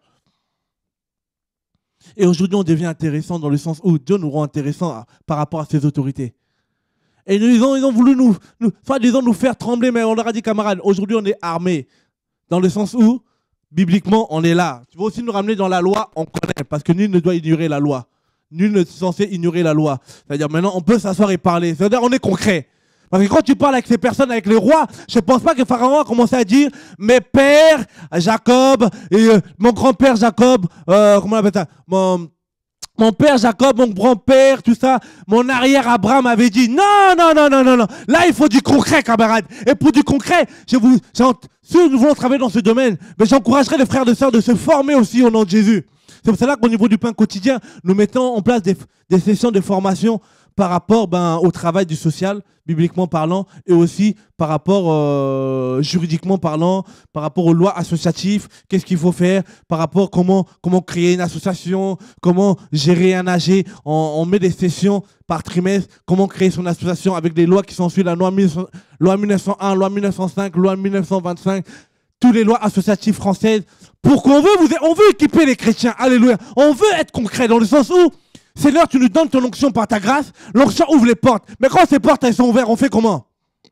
Et aujourd'hui, on devient intéressant dans le sens où Dieu nous rend intéressants par rapport à ses autorités. Et ils ont voulu soi-disant nous faire trembler, mais on leur a dit, camarades, aujourd'hui, on est armés. Dans le sens où, bibliquement, on est là. Tu vas aussi nous ramener dans la loi, on connaît, parce que nul ne doit ignorer la loi. Nul n'est censé ignorer la loi. C'est-à-dire, maintenant, on peut s'asseoir et parler. C'est-à-dire, on est concret. Parce que quand tu parles avec ces personnes, avec les rois, je ne pense pas que Pharaon a commencé à dire « Mes pères, Jacob, et mon grand-père Jacob, comment on appelle ça mon père Jacob, mon grand-père, tout ça, mon arrière Abraham avait dit non, non, non, non, non, non. Là, il faut du concret, camarades. Et pour du concret, si nous voulons travailler dans ce domaine, mais j'encouragerais les frères et sœurs de se former aussi au nom de Jésus. C'est pour cela qu'au niveau du pain quotidien, nous mettons en place des sessions de formation par rapport au travail du social, bibliquement parlant, et aussi par rapport juridiquement parlant, par rapport aux lois associatives, qu'est-ce qu'il faut faire, par rapport à comment créer une association, comment gérer un AG. On met des sessions par trimestre, comment créer son association avec des lois qui sont suivies, la loi 1901, loi 1905, loi 1925, toutes les lois associatives françaises, pour qu'on on veut équiper les chrétiens, alléluia, on veut être concret dans le sens où Seigneur, tu nous donnes ton onction par ta grâce. L'onction ouvre les portes. Mais quand ces portes elles sont ouvertes, on fait comment?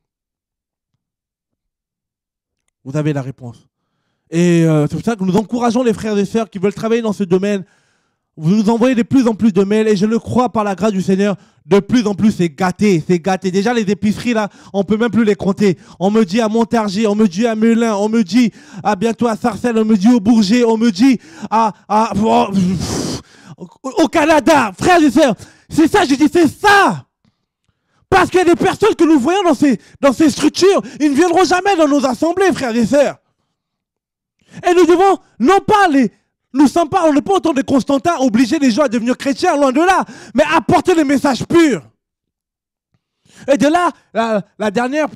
Vous avez la réponse. Et c'est pour ça que nous encourageons les frères et sœurs qui veulent travailler dans ce domaine. Vous nous envoyez de plus en plus de mails et je le crois par la grâce du Seigneur, de plus en plus c'est gâté, c'est gâté. Déjà les épiceries là, on peut même plus les compter. On me dit à Montargis, on me dit à Melun, on me dit à bientôt à Sarcelles, on me dit au Bourget, on me dit au Canada, frères et sœurs. C'est ça, je dis, c'est ça. Parce qu'il y a des personnes que nous voyons dans ces structures, ils ne viendront jamais dans nos assemblées, frères et sœurs. Et nous devons, on n'est pas autant de Constantin obliger les gens à devenir chrétiens, loin de là, mais apporter les messages purs. Et de là, la dernière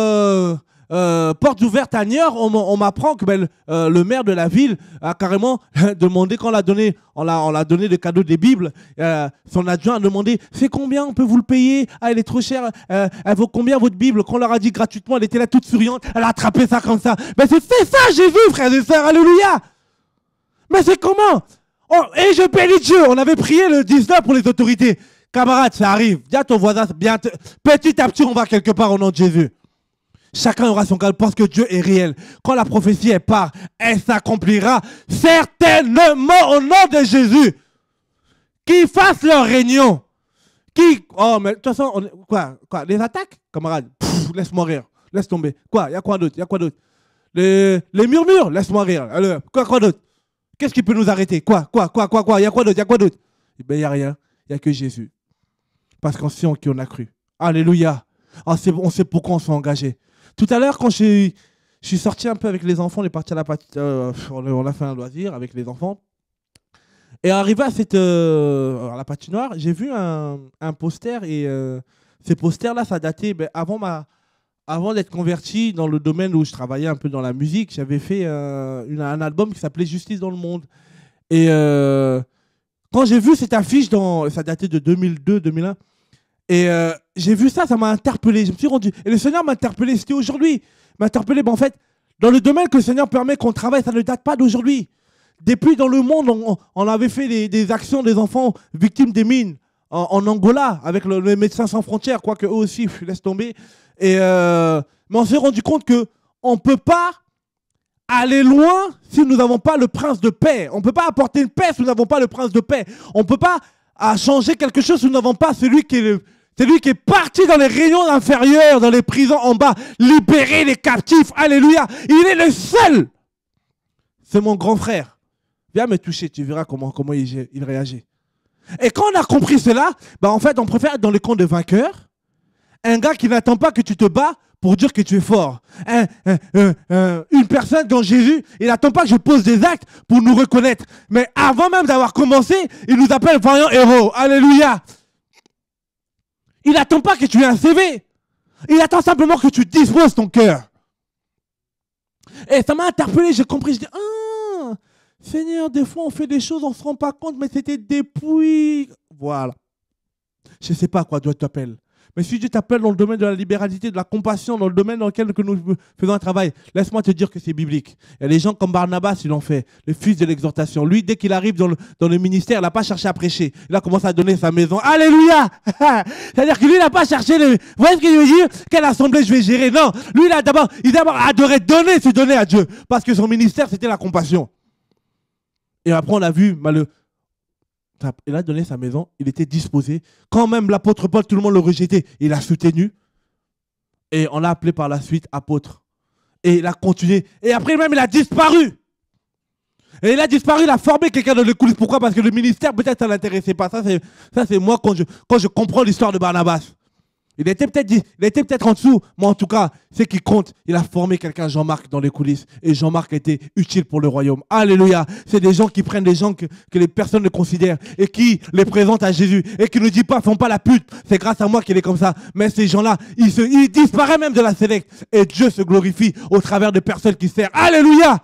porte ouverte à Niort, on m'apprend que le maire de la ville a carrément demandé, quand on l'a donné le cadeau des Bibles, son adjoint a demandé « C'est combien, on peut vous le payer? Ah, elle est trop chère, elle vaut combien votre Bible ?» Quand on leur a dit gratuitement, elle était là toute souriante, elle a attrapé ça comme ça. Mais c'est ça Jésus, frères et sœurs, alléluia. Mais c'est comment? Et je bénis Dieu, on avait prié le 19 pour les autorités. Camarades, ça arrive, dis à ton voisin, petit à petit on va quelque part au nom de Jésus. Chacun aura son calme parce que Dieu est réel. Quand la prophétie est part, elle s'accomplira certainement au nom de Jésus. Qu'ils fassent leur réunion. Oh, mais de toute façon, quoi, les attaques, camarades, laisse-moi rire, laisse tomber. Quoi, il y a quoi d'autre? Les murmures, laisse-moi rire. Alors, quoi d'autre? Qu'est-ce qui peut nous arrêter? Quoi, il y a quoi d'autre? Eh bien, il n'y a rien, il n'y a que Jésus. Parce qu'on sait en qui on a cru. Alléluia. On sait pourquoi on s'est engagé. Tout à l'heure, quand je suis sorti un peu avec les enfants, on est parti à on a fait un loisir avec les enfants. Et arrivé à la patinoire, j'ai vu un poster. Et ces posters-là, ça datait avant d'être converti dans le domaine où je travaillais un peu dans la musique. J'avais fait un album qui s'appelait Justice dans le monde. Et quand j'ai vu cette affiche, ça datait de 2002-2001, et j'ai vu ça m'a interpellé. Je me suis rendu. Et le Seigneur m'a interpellé. C'était aujourd'hui. Il m'a interpellé. En fait, dans le domaine que le Seigneur permet qu'on travaille, ça ne date pas d'aujourd'hui. Depuis dans le monde, on avait fait des actions des enfants victimes des mines en Angola avec les Médecins sans frontières, quoique eux aussi, laisse tomber. Et Mais on s'est rendu compte qu'on ne peut pas aller loin si nous n'avons pas le prince de paix. On ne peut pas apporter une paix si nous n'avons pas le prince de paix. On ne peut pas changer quelque chose si nous n'avons pas celui qui est parti dans les réunions inférieures, dans les prisons en bas, libérer les captifs. Alléluia. Il est le seul. C'est mon grand frère. Viens me toucher, tu verras comment il réagit. Et quand on a compris cela, en fait, on préfère être dans le camp de vainqueur. Un gars qui n'attend pas que tu te bats pour dire que tu es fort. Une personne dans Jésus, il n'attend pas que je pose des actes pour nous reconnaître. Mais avant même d'avoir commencé, il nous appelle vaillant héros. Alléluia. Il n'attend pas que tu aies un CV. Il attend simplement que tu disposes ton cœur. Et ça m'a interpellé, j'ai compris. Je dis, ah, Seigneur, des fois on fait des choses, on ne se rend pas compte, mais c'était depuis. Voilà. Je ne sais pas à quoi Dieu t'appelle. Mais si Dieu t'appelle dans le domaine de la libéralité, de la compassion, dans le domaine dans lequel nous faisons un travail, laisse-moi te dire que c'est biblique. Il y a des gens comme Barnabas, ils l'ont fait, le fils de l'exhortation. Lui, dès qu'il arrive dans le ministère, il n'a pas cherché à prêcher. Il a commencé à donner sa maison. Alléluia. C'est-à-dire que lui, il n'a pas cherché. Vous voyez ce qu'il veut dire? Quelle assemblée je vais gérer? Non. Lui, il a d'abord adoré donner, se donner à Dieu. Parce que son ministère, c'était la compassion. Et après, on a vu, il a donné sa maison, il était disposé. Quand même l'apôtre Paul, tout le monde le rejetait, il a soutenu. Et on l'a appelé par la suite apôtre. Et il a continué. Et après même, il a disparu. Et il a disparu, il a formé quelqu'un dans les coulisses. Pourquoi? Parce que le ministère, peut-être, ça ne l'intéressait pas. Ça, c'est moi quand je comprends l'histoire de Barnabas. Il était peut-être en dessous, mais en tout cas, c'est qui compte. Il a formé quelqu'un, Jean-Marc, dans les coulisses. Et Jean-Marc a été utile pour le royaume. Alléluia. C'est des gens qui prennent des gens que les personnes ne considèrent et qui les présentent à Jésus et qui ne disent pas, font pas la pute. C'est grâce à moi qu'il est comme ça. Mais ces gens-là, ils disparaissent même de la sélecte. Et Dieu se glorifie au travers de personnes qui servent. Alléluia.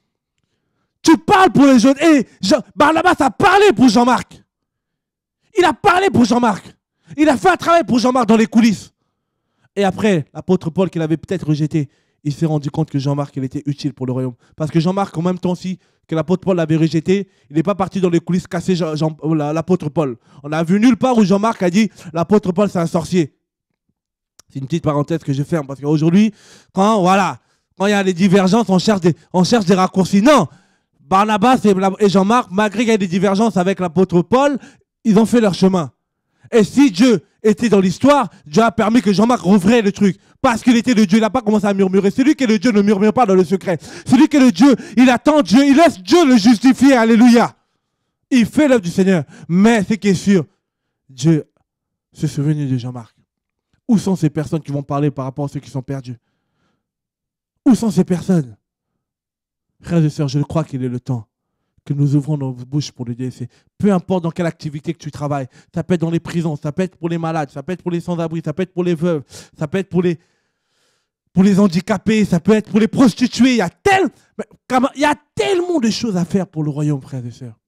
Tu parles pour les jeunes. Et Barnabas a parlé pour Jean-Marc. Il a parlé pour Jean-Marc. Il a fait un travail pour Jean-Marc dans les coulisses. Et après, l'apôtre Paul, qu'il avait peut-être rejeté, il s'est rendu compte que Jean-Marc, il était utile pour le royaume. Parce que Jean-Marc, en même temps aussi que l'apôtre Paul l'avait rejeté, il n'est pas parti dans les coulisses casser l'apôtre Paul. On n'a vu nulle part où Jean-Marc a dit « l'apôtre Paul, c'est un sorcier ». C'est une petite parenthèse que je ferme. Parce qu'aujourd'hui, quand il y a des divergences, on cherche des raccourcis. Non, Barnabas et Jean-Marc, malgré qu'il y ait des divergences avec l'apôtre Paul, ils ont fait leur chemin. Et si Dieu était dans l'histoire, Dieu a permis que Jean-Marc rouvrait le truc. Parce qu'il était le Dieu, il n'a pas commencé à murmurer. Celui qui est le Dieu ne murmure pas dans le secret. Celui qui est le Dieu, il attend Dieu, il laisse Dieu le justifier. Alléluia. Il fait l'œuvre du Seigneur. Mais ce qui est sûr, Dieu se souvenu de Jean-Marc. Où sont ces personnes qui vont parler par rapport à ceux qui sont perdus? Où sont ces personnes? Frères et sœurs, je crois qu'il est le temps que nous ouvrons nos bouches pour le délaisser. Peu importe dans quelle activité que tu travailles, ça peut être dans les prisons, ça peut être pour les malades, ça peut être pour les sans-abri, ça peut être pour les veuves, ça peut être pour les handicapés, ça peut être pour les prostituées. Il y a tellement de choses à faire pour le royaume, frères et sœurs.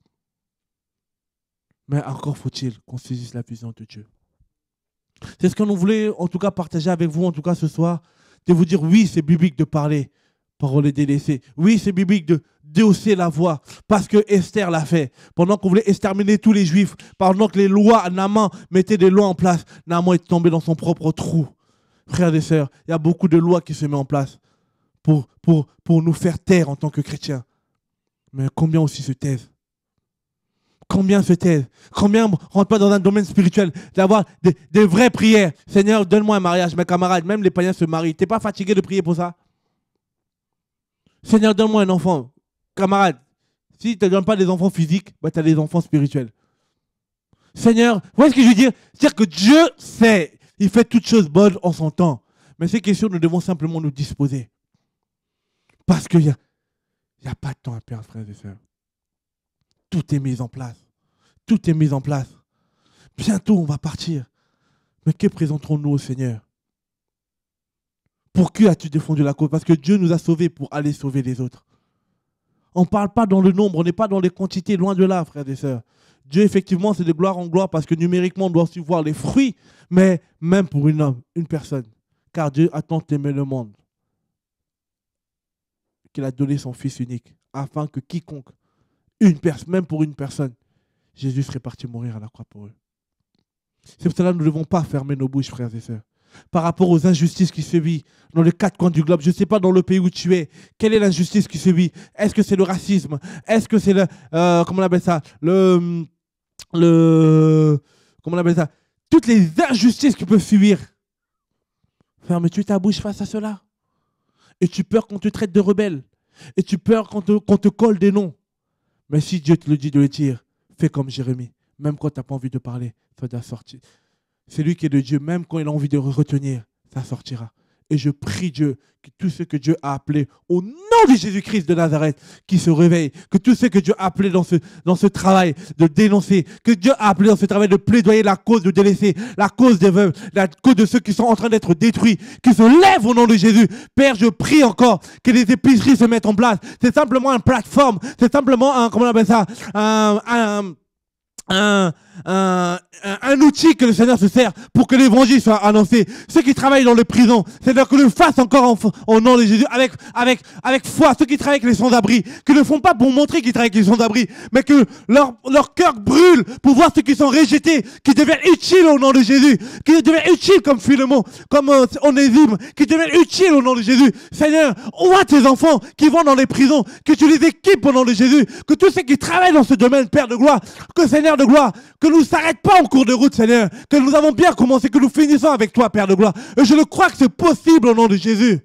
Mais encore faut-il qu'on saisisse la puissance de Dieu. C'est ce que nous voulons en tout cas partager avec vous, en tout cas ce soir, de vous dire oui, c'est biblique de parler, parole et délaissée. Oui, c'est biblique de déhausser la voix, parce que Esther l'a fait. Pendant qu'on voulait exterminer tous les Juifs, pendant que les lois, Naaman mettait des lois en place, Naaman est tombé dans son propre trou. Frères et sœurs, il y a beaucoup de lois qui se mettent en place pour nous faire taire en tant que chrétiens. Mais combien aussi se taisent? Combien se taisent? Combien ne rentrent pas dans un domaine spirituel d'avoir des vraies prières? Seigneur, donne-moi un mariage. Mes camarades, même les païens se marient. Tu n'es pas fatigué de prier pour ça? Seigneur, donne-moi un enfant. Camarade, si tu ne te donnes pas des enfants physiques, bah, tu as des enfants spirituels. Seigneur, vous voyez ce que je veux dire? C'est-à-dire que Dieu sait, il fait toutes choses bonnes en son temps. Mais ces questions, nous devons simplement nous disposer. Parce qu'il n'y a pas de temps à perdre, frères et sœurs. Tout est mis en place. Tout est mis en place. Bientôt, on va partir. Mais que présenterons-nous au Seigneur? Pour qui as-tu défendu la cause? Parce que Dieu nous a sauvés pour aller sauver les autres. On ne parle pas dans le nombre, on n'est pas dans les quantités, loin de là, frères et sœurs. Dieu, effectivement, c'est de gloire en gloire parce que numériquement, on doit aussi voir les fruits, mais même pour une personne. Car Dieu a tant aimé le monde qu'il a donné son Fils unique, afin que quiconque, même pour une personne, Jésus serait parti mourir à la croix pour eux. C'est pour cela que nous ne devons pas fermer nos bouches, frères et sœurs. par rapport aux injustices qui se vivent dans les quatre coins du globe. Je ne sais pas dans le pays où tu es, quelle est l'injustice qui se vit. Est-ce que c'est le racisme? Est-ce que c'est le... comment on appelle ça? Comment on appelle ça? Toutes les injustices qui peuvent subir. Ferme-tu ta bouche face à cela. Et tu peur qu'on te traite de rebelle. Et tu peur qu'on te colle des noms. Mais si Dieu te le dit de le dire, fais comme Jérémie. Même quand tu n'as pas envie de parler, ça doit sortir. C'est lui qui est de Dieu. Même quand il a envie de retenir, ça sortira. Et je prie Dieu que tous ceux que Dieu a appelés au nom de Jésus-Christ de Nazareth, qui se réveillent, que tous ceux que Dieu a appelés dans ce travail de dénoncer, que Dieu a appelé dans ce travail de plaidoyer la cause de délaissés, la cause des veuves, la cause de ceux qui sont en train d'être détruits, qui se lèvent au nom de Jésus. Père, je prie encore que les épiceries se mettent en place. C'est simplement une plateforme, c'est simplement un, comment on appelle ça, un outil que le Seigneur se sert pour que l'évangile soit annoncé. Ceux qui travaillent dans les prisons, c'est-à-dire que le fassent encore au nom de Jésus avec foi. Ceux qui travaillent avec les sans-abri, qui ne le font pas pour montrer qu'ils travaillent avec les sans-abri, mais que leur cœur brûle pour voir ceux qui sont rejetés, qui deviennent utiles au nom de Jésus, qui deviennent utiles comme Philémon, comme Onésime, qui deviennent utiles au nom de Jésus. Seigneur, vois tes enfants qui vont dans les prisons, que tu les équipes au nom de Jésus, que tous ceux qui travaillent dans ce domaine, Père de gloire, que Seigneur de gloire, que nous ne s'arrêtons pas en cours de route, Seigneur, que nous avons bien commencé, que nous finissons avec toi, Père de gloire. Et je le crois que c'est possible au nom de Jésus.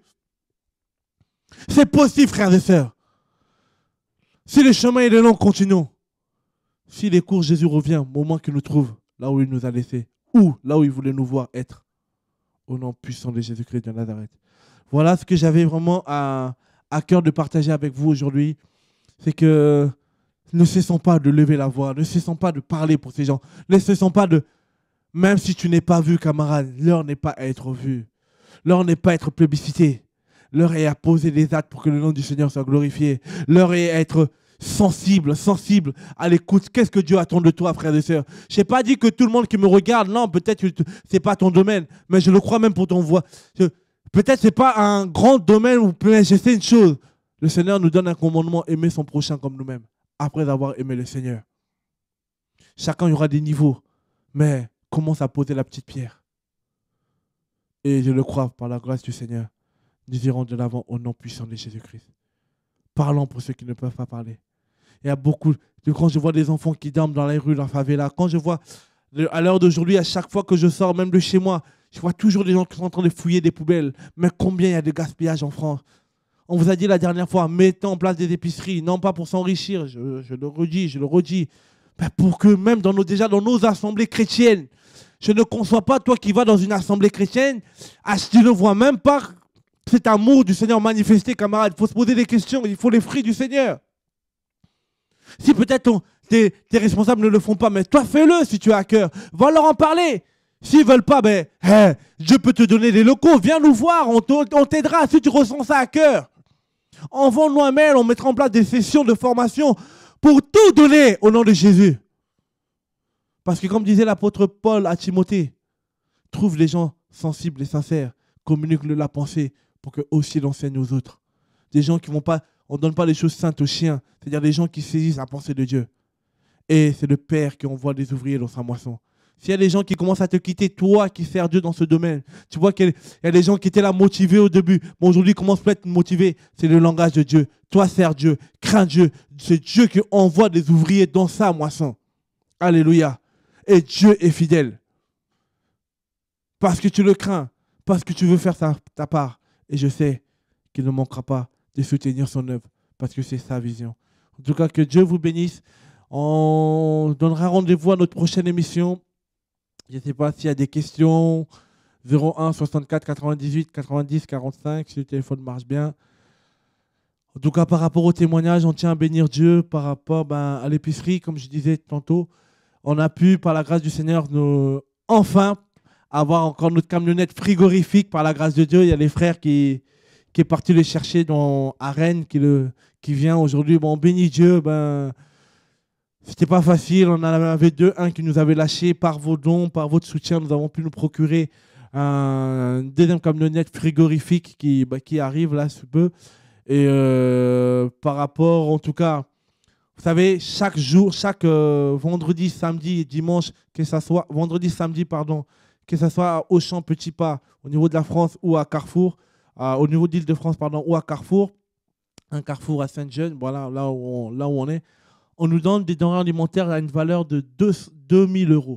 C'est possible, frères et sœurs. Si le chemin est long, continuons. S'il est court, Jésus revient, au moment qu'il nous trouve, là où il nous a laissés, ou là où il voulait nous voir être, au nom puissant de Jésus-Christ de Nazareth. Voilà ce que j'avais vraiment à cœur de partager avec vous aujourd'hui. C'est que ne cessons pas de lever la voix, ne cessons pas de parler pour ces gens, ne cessons pas de... Même si tu n'es pas vu, camarade, l'heure n'est pas à être vue. L'heure n'est pas à être plébiscité. L'heure est à poser des actes pour que le nom du Seigneur soit glorifié. L'heure est à être sensible à l'écoute. Qu'est-ce que Dieu attend de toi, frères et sœurs? Je n'ai pas dit que tout le monde qui me regarde, non, peut-être que ce n'est pas ton domaine, mais je le crois même pour ton voix. Peut-être que ce n'est pas un grand domaine, mais je sais une chose. Le Seigneur nous donne un commandement, aimer son prochain comme nous-mêmes. Après avoir aimé le Seigneur. Chacun, il y aura des niveaux, mais commence à poser la petite pierre. Et je le crois, par la grâce du Seigneur, nous irons de l'avant au nom puissant de Jésus-Christ. Parlons pour ceux qui ne peuvent pas parler. Il y a beaucoup, quand je vois des enfants qui dorment dans les rues, dans la favela, quand je vois, à l'heure d'aujourd'hui, à chaque fois que je sors, même de chez moi, je vois toujours des gens qui sont en train de fouiller des poubelles. Mais combien il y a de gaspillage en France? On vous a dit la dernière fois, mettez en place des épiceries, non pas pour s'enrichir, je le redis, mais pour que même déjà dans nos assemblées chrétiennes, je ne conçois pas toi qui vas dans une assemblée chrétienne, tu ne vois même pas cet amour du Seigneur manifesté, camarade. Il faut se poser des questions, il faut les fruits du Seigneur. Si peut-être tes responsables ne le font pas, mais toi fais-le si tu as à cœur, va leur en parler. S'ils ne veulent pas, Dieu peut te donner des locaux, viens nous voir, on t'aidera si tu ressens ça à cœur. Envoie-nous un mail, on mettra en place des sessions de formation pour tout donner au nom de Jésus. Parce que comme disait l'apôtre Paul à Timothée, trouve les gens sensibles et sincères, communique-le la pensée pour qu'eux aussi l'enseignent aux autres. Des gens qui vont pas, on ne donne pas les choses saintes aux chiens, c'est-à-dire des gens qui saisissent la pensée de Dieu. Et c'est le Père qui envoie des ouvriers dans sa moisson. S'il y a des gens qui commencent à te quitter, toi qui sers Dieu dans ce domaine, tu vois qu'il y a des gens qui étaient là motivés au début, mais aujourd'hui commencent à être motivés. C'est le langage de Dieu. Toi, sers Dieu, crains Dieu. C'est Dieu qui envoie des ouvriers dans sa moisson. Alléluia. Et Dieu est fidèle. Parce que tu le crains, parce que tu veux faire ta part. Et je sais qu'il ne manquera pas de soutenir son œuvre, parce que c'est sa vision. En tout cas, que Dieu vous bénisse. On donnera rendez-vous à notre prochaine émission. Je ne sais pas s'il y a des questions. 01 64 98 90 45, si le téléphone marche bien. En tout cas, par rapport au témoignage, on tient à bénir Dieu par rapport à l'épicerie, comme je disais tantôt. On a pu, par la grâce du Seigneur, enfin avoir encore notre camionnette frigorifique par la grâce de Dieu. Il y a les frères qui est parti le chercher à Rennes, qui vient aujourd'hui. Bon, on bénit Dieu. C'était pas facile, on en avait deux, un qui nous avait lâché par vos dons, par votre soutien, nous avons pu nous procurer un deuxième camionnette frigorifique qui arrive là sous peu. Et par rapport, en tout cas, vous savez, chaque jour, chaque vendredi, samedi et dimanche, que ça soit, vendredi, samedi, pardon, que ce soit à Auchan, Petit Pas, au niveau de la France ou à Carrefour, au niveau d'Île-de-France, pardon, ou à Carrefour, un Carrefour à Saint-Jean, voilà, là où on est, on nous donne des denrées alimentaires à une valeur de 2000 euros.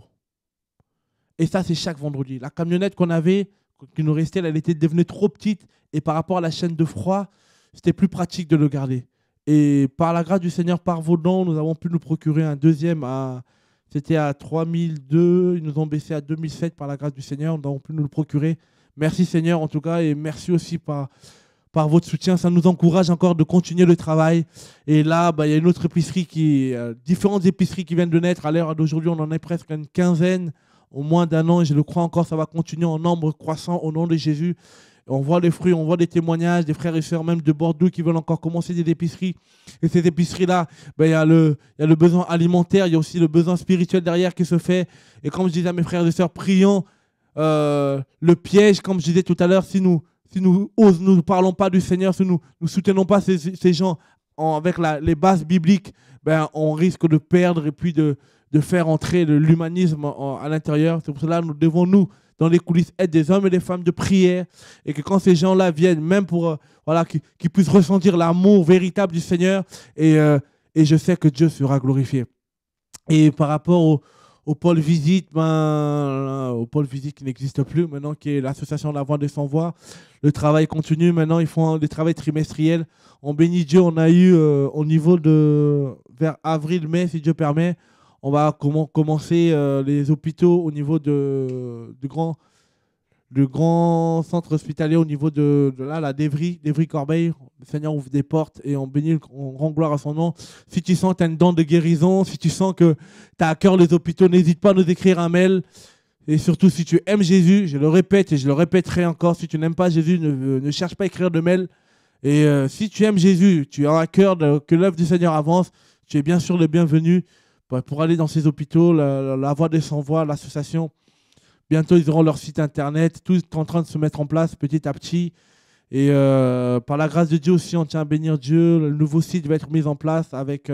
Et ça, c'est chaque vendredi. La camionnette qu'on avait, qui nous restait, elle était devenue trop petite. Et par rapport à la chaîne de froid, c'était plus pratique de le garder. Et par la grâce du Seigneur, par vos dons, nous avons pu nous procurer un deuxième. C'était à 3002. Ils nous ont baissé à 2007 par la grâce du Seigneur. Nous avons pu nous le procurer. Merci Seigneur en tout cas. Et merci aussi par votre soutien. Ça nous encourage encore de continuer le travail. Et là, il y a une autre épicerie, différentes épiceries qui viennent de naître. À l'heure d'aujourd'hui, on en est presque une quinzaine. Au moins d'un an, et je le crois encore, ça va continuer en nombre croissant au nom de Jésus. On voit les fruits, on voit des témoignages des frères et sœurs même de Bordeaux qui veulent encore commencer des épiceries. Et ces épiceries-là, il y a le besoin alimentaire, il y a aussi le besoin spirituel derrière qui se fait. Et comme je disais à mes frères et sœurs, prions le piège, comme je disais tout à l'heure, si nous ne parlons pas du Seigneur, si nous ne soutenons pas ces gens avec les bases bibliques, on risque de perdre et puis de faire entrer l'humanisme à l'intérieur. C'est pour cela que nous devons, nous, dans les coulisses, être des hommes et des femmes de prière. Et que quand ces gens-là viennent, même pour qu'ils puissent ressentir l'amour véritable du Seigneur. Et je sais que Dieu sera glorifié. Et par rapport au pôle visite, au pôle visite qui n'existe plus maintenant, qui est l'association La Voix des Sans Voix, le travail continue. Maintenant, ils font des travaux trimestriels. On bénit Dieu. On a eu au niveau vers avril-mai, si Dieu permet, on va commencer les hôpitaux au niveau du grand centre hospitalier au niveau de la d'Evry-Corbeil. Le Seigneur ouvre des portes et on bénit, on rend gloire à son nom. Si tu sens que tu as une dent de guérison, si tu sens que tu as à cœur les hôpitaux, n'hésite pas à nous écrire un mail. Et surtout, si tu aimes Jésus, je le répète et je le répéterai encore, si tu n'aimes pas Jésus, ne cherche pas à écrire de mail. Et si tu aimes Jésus, tu as à cœur que l'œuvre du Seigneur avance, tu es bien sûr le bienvenu pour aller dans ces hôpitaux, la Voix des Sans Voix, l'association. Bientôt, ils auront leur site internet. Tout est en train de se mettre en place petit à petit. Et par la grâce de Dieu aussi, on tient à bénir Dieu. Le nouveau site va être mis en place avec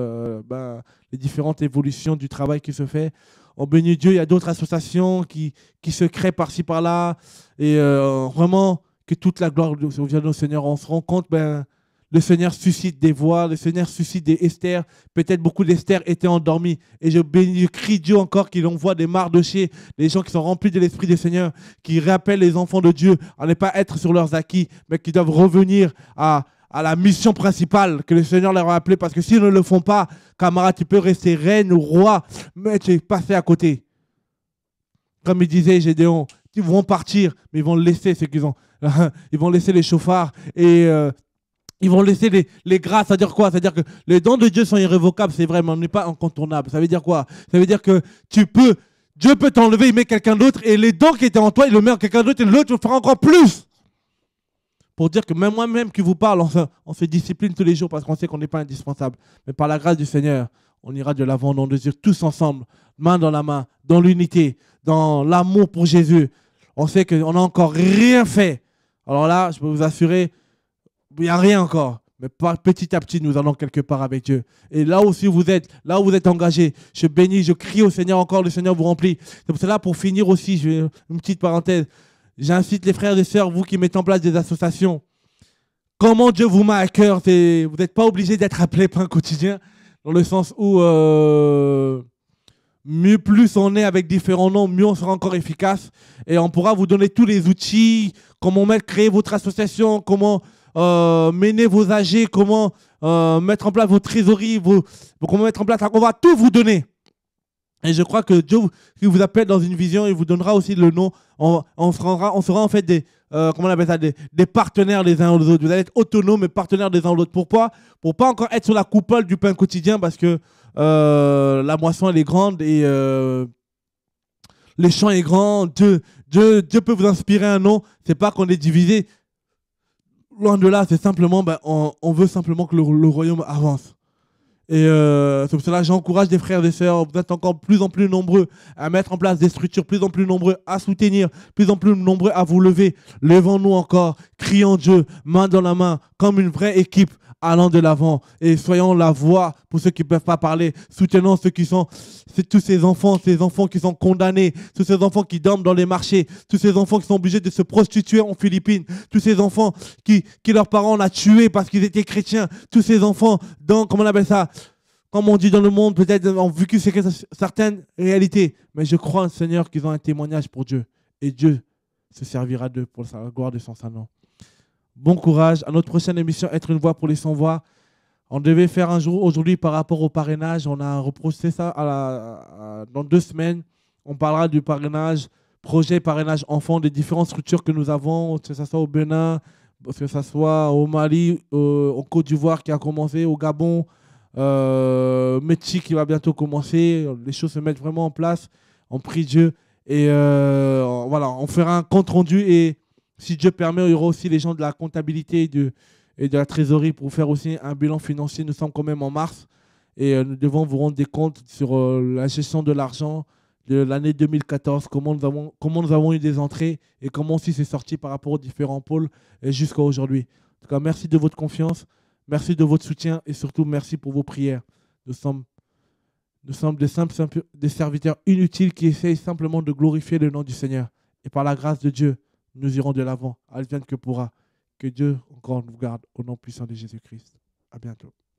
les différentes évolutions du travail qui se fait. On bénit Dieu. Il y a d'autres associations qui se créent par-ci, par-là. Et vraiment, que toute la gloire vienne au Seigneur. On se rend compte, le Seigneur suscite des voix, le Seigneur suscite des Esther. Peut-être beaucoup d'Esther étaient endormis. Et je crie Dieu encore qu'il envoie des Mardochés, des gens qui sont remplis de l'Esprit du Seigneur, qui rappellent les enfants de Dieu à ne pas être sur leurs acquis, mais qui doivent revenir à la mission principale que le Seigneur leur a appelée. Parce que s'ils ne le font pas, camarade, tu peux rester reine ou roi, mais tu es passé à côté. Comme il disait Gédéon, ils vont partir, mais ils vont laisser ce qu'ils ont. Ils vont laisser les chauffards et ils vont laisser les grâces. Ça veut dire quoi? Ça veut dire que les dons de Dieu sont irrévocables, c'est vrai, mais on n'est pas incontournable. Ça veut dire quoi? Ça veut dire que Dieu peut t'enlever, il met quelqu'un d'autre, et les dons qui étaient en toi, il le met en quelqu'un d'autre, et l'autre le fera encore plus. Pour dire que même moi-même qui vous parle, on se discipline tous les jours parce qu'on sait qu'on n'est pas indispensable. Mais par la grâce du Seigneur, on ira de l'avant, au nom de Dieu, tous ensemble, main dans la main, dans l'unité, dans l'amour pour Jésus. On sait qu'on n'a encore rien fait. Alors là, je peux vous assurer, il n'y a rien encore. Mais petit à petit, nous allons quelque part avec Dieu. Et là aussi, vous êtes engagés. Je bénis, je crie au Seigneur encore, le Seigneur vous remplit. C'est pour cela, pour finir aussi, je vais une petite parenthèse. J'incite les frères et sœurs, vous qui mettez en place des associations, comment Dieu vous met à cœur. Vous n'êtes pas obligé d'être appelé pain quotidien, dans le sens où plus on est avec différents noms, mieux on sera encore efficace. Et on pourra vous donner tous les outils, comment créer votre association, comment mener vos AG, comment mettre en place vos trésoreries, comment mettre en place. On va tout vous donner. Et je crois que Dieu qui vous appelle dans une vision, il vous donnera aussi le nom. On sera en fait comment on appelle ça, des partenaires les uns aux autres. Vous allez être autonomes et partenaires des uns aux autres. Pourquoi? Pour pas encore être sur la coupole du pain quotidien, parce que la moisson elle est grande et les champs est grand. Dieu peut vous inspirer un nom. C'est pas qu'on est divisé. Loin de là, c'est simplement, on veut simplement que le royaume avance. Et c'est pour cela que j'encourage des frères et des sœurs, vous êtes encore plus en plus nombreux à mettre en place des structures, plus en plus nombreux à soutenir, plus en plus nombreux à vous lever. Levons-nous encore, crions Dieu, main dans la main, comme une vraie équipe, Allons de l'avant et soyons la voix pour ceux qui ne peuvent pas parler. Soutenons ceux qui sont, c'est tous ces enfants qui sont condamnés, tous ces enfants qui dorment dans les marchés, tous ces enfants qui sont obligés de se prostituer en Philippines, tous ces enfants qui leurs parents l'ont tué parce qu'ils étaient chrétiens, tous ces enfants dans, comment on appelle ça, comme on dit dans le monde, peut-être ont vécu certaines réalités. Mais je crois, Seigneur, qu'ils ont un témoignage pour Dieu. Et Dieu se servira d'eux pour la gloire de son Saint-Nom. Bon courage. À notre prochaine émission, Être une voix pour les sans-voix. On devait faire un jour aujourd'hui par rapport au parrainage. On a reposté ça dans 2 semaines. On parlera du parrainage, projet parrainage enfant, des différentes structures que nous avons, que ce soit au Bénin, que ce soit au Mali, en Côte d'Ivoire qui a commencé, au Gabon, Mechi qui va bientôt commencer. Les choses se mettent vraiment en place. On prie Dieu. Et voilà, on fera un compte rendu et si Dieu permet, il y aura aussi les gens de la comptabilité et de la trésorerie pour faire aussi un bilan financier. Nous sommes quand même en mars et nous devons vous rendre des comptes sur la gestion de l'argent de l'année 2014, comment nous avons eu des entrées et comment aussi c'est sorti par rapport aux différents pôles jusqu'à aujourd'hui. En tout cas, merci de votre confiance, merci de votre soutien et surtout merci pour vos prières. Nous sommes des serviteurs inutiles qui essayent simplement de glorifier le nom du Seigneur. Et par la grâce de Dieu, nous irons de l'avant. Advienne que pourra. Que Dieu encore nous garde au nom puissant de Jésus-Christ. À bientôt.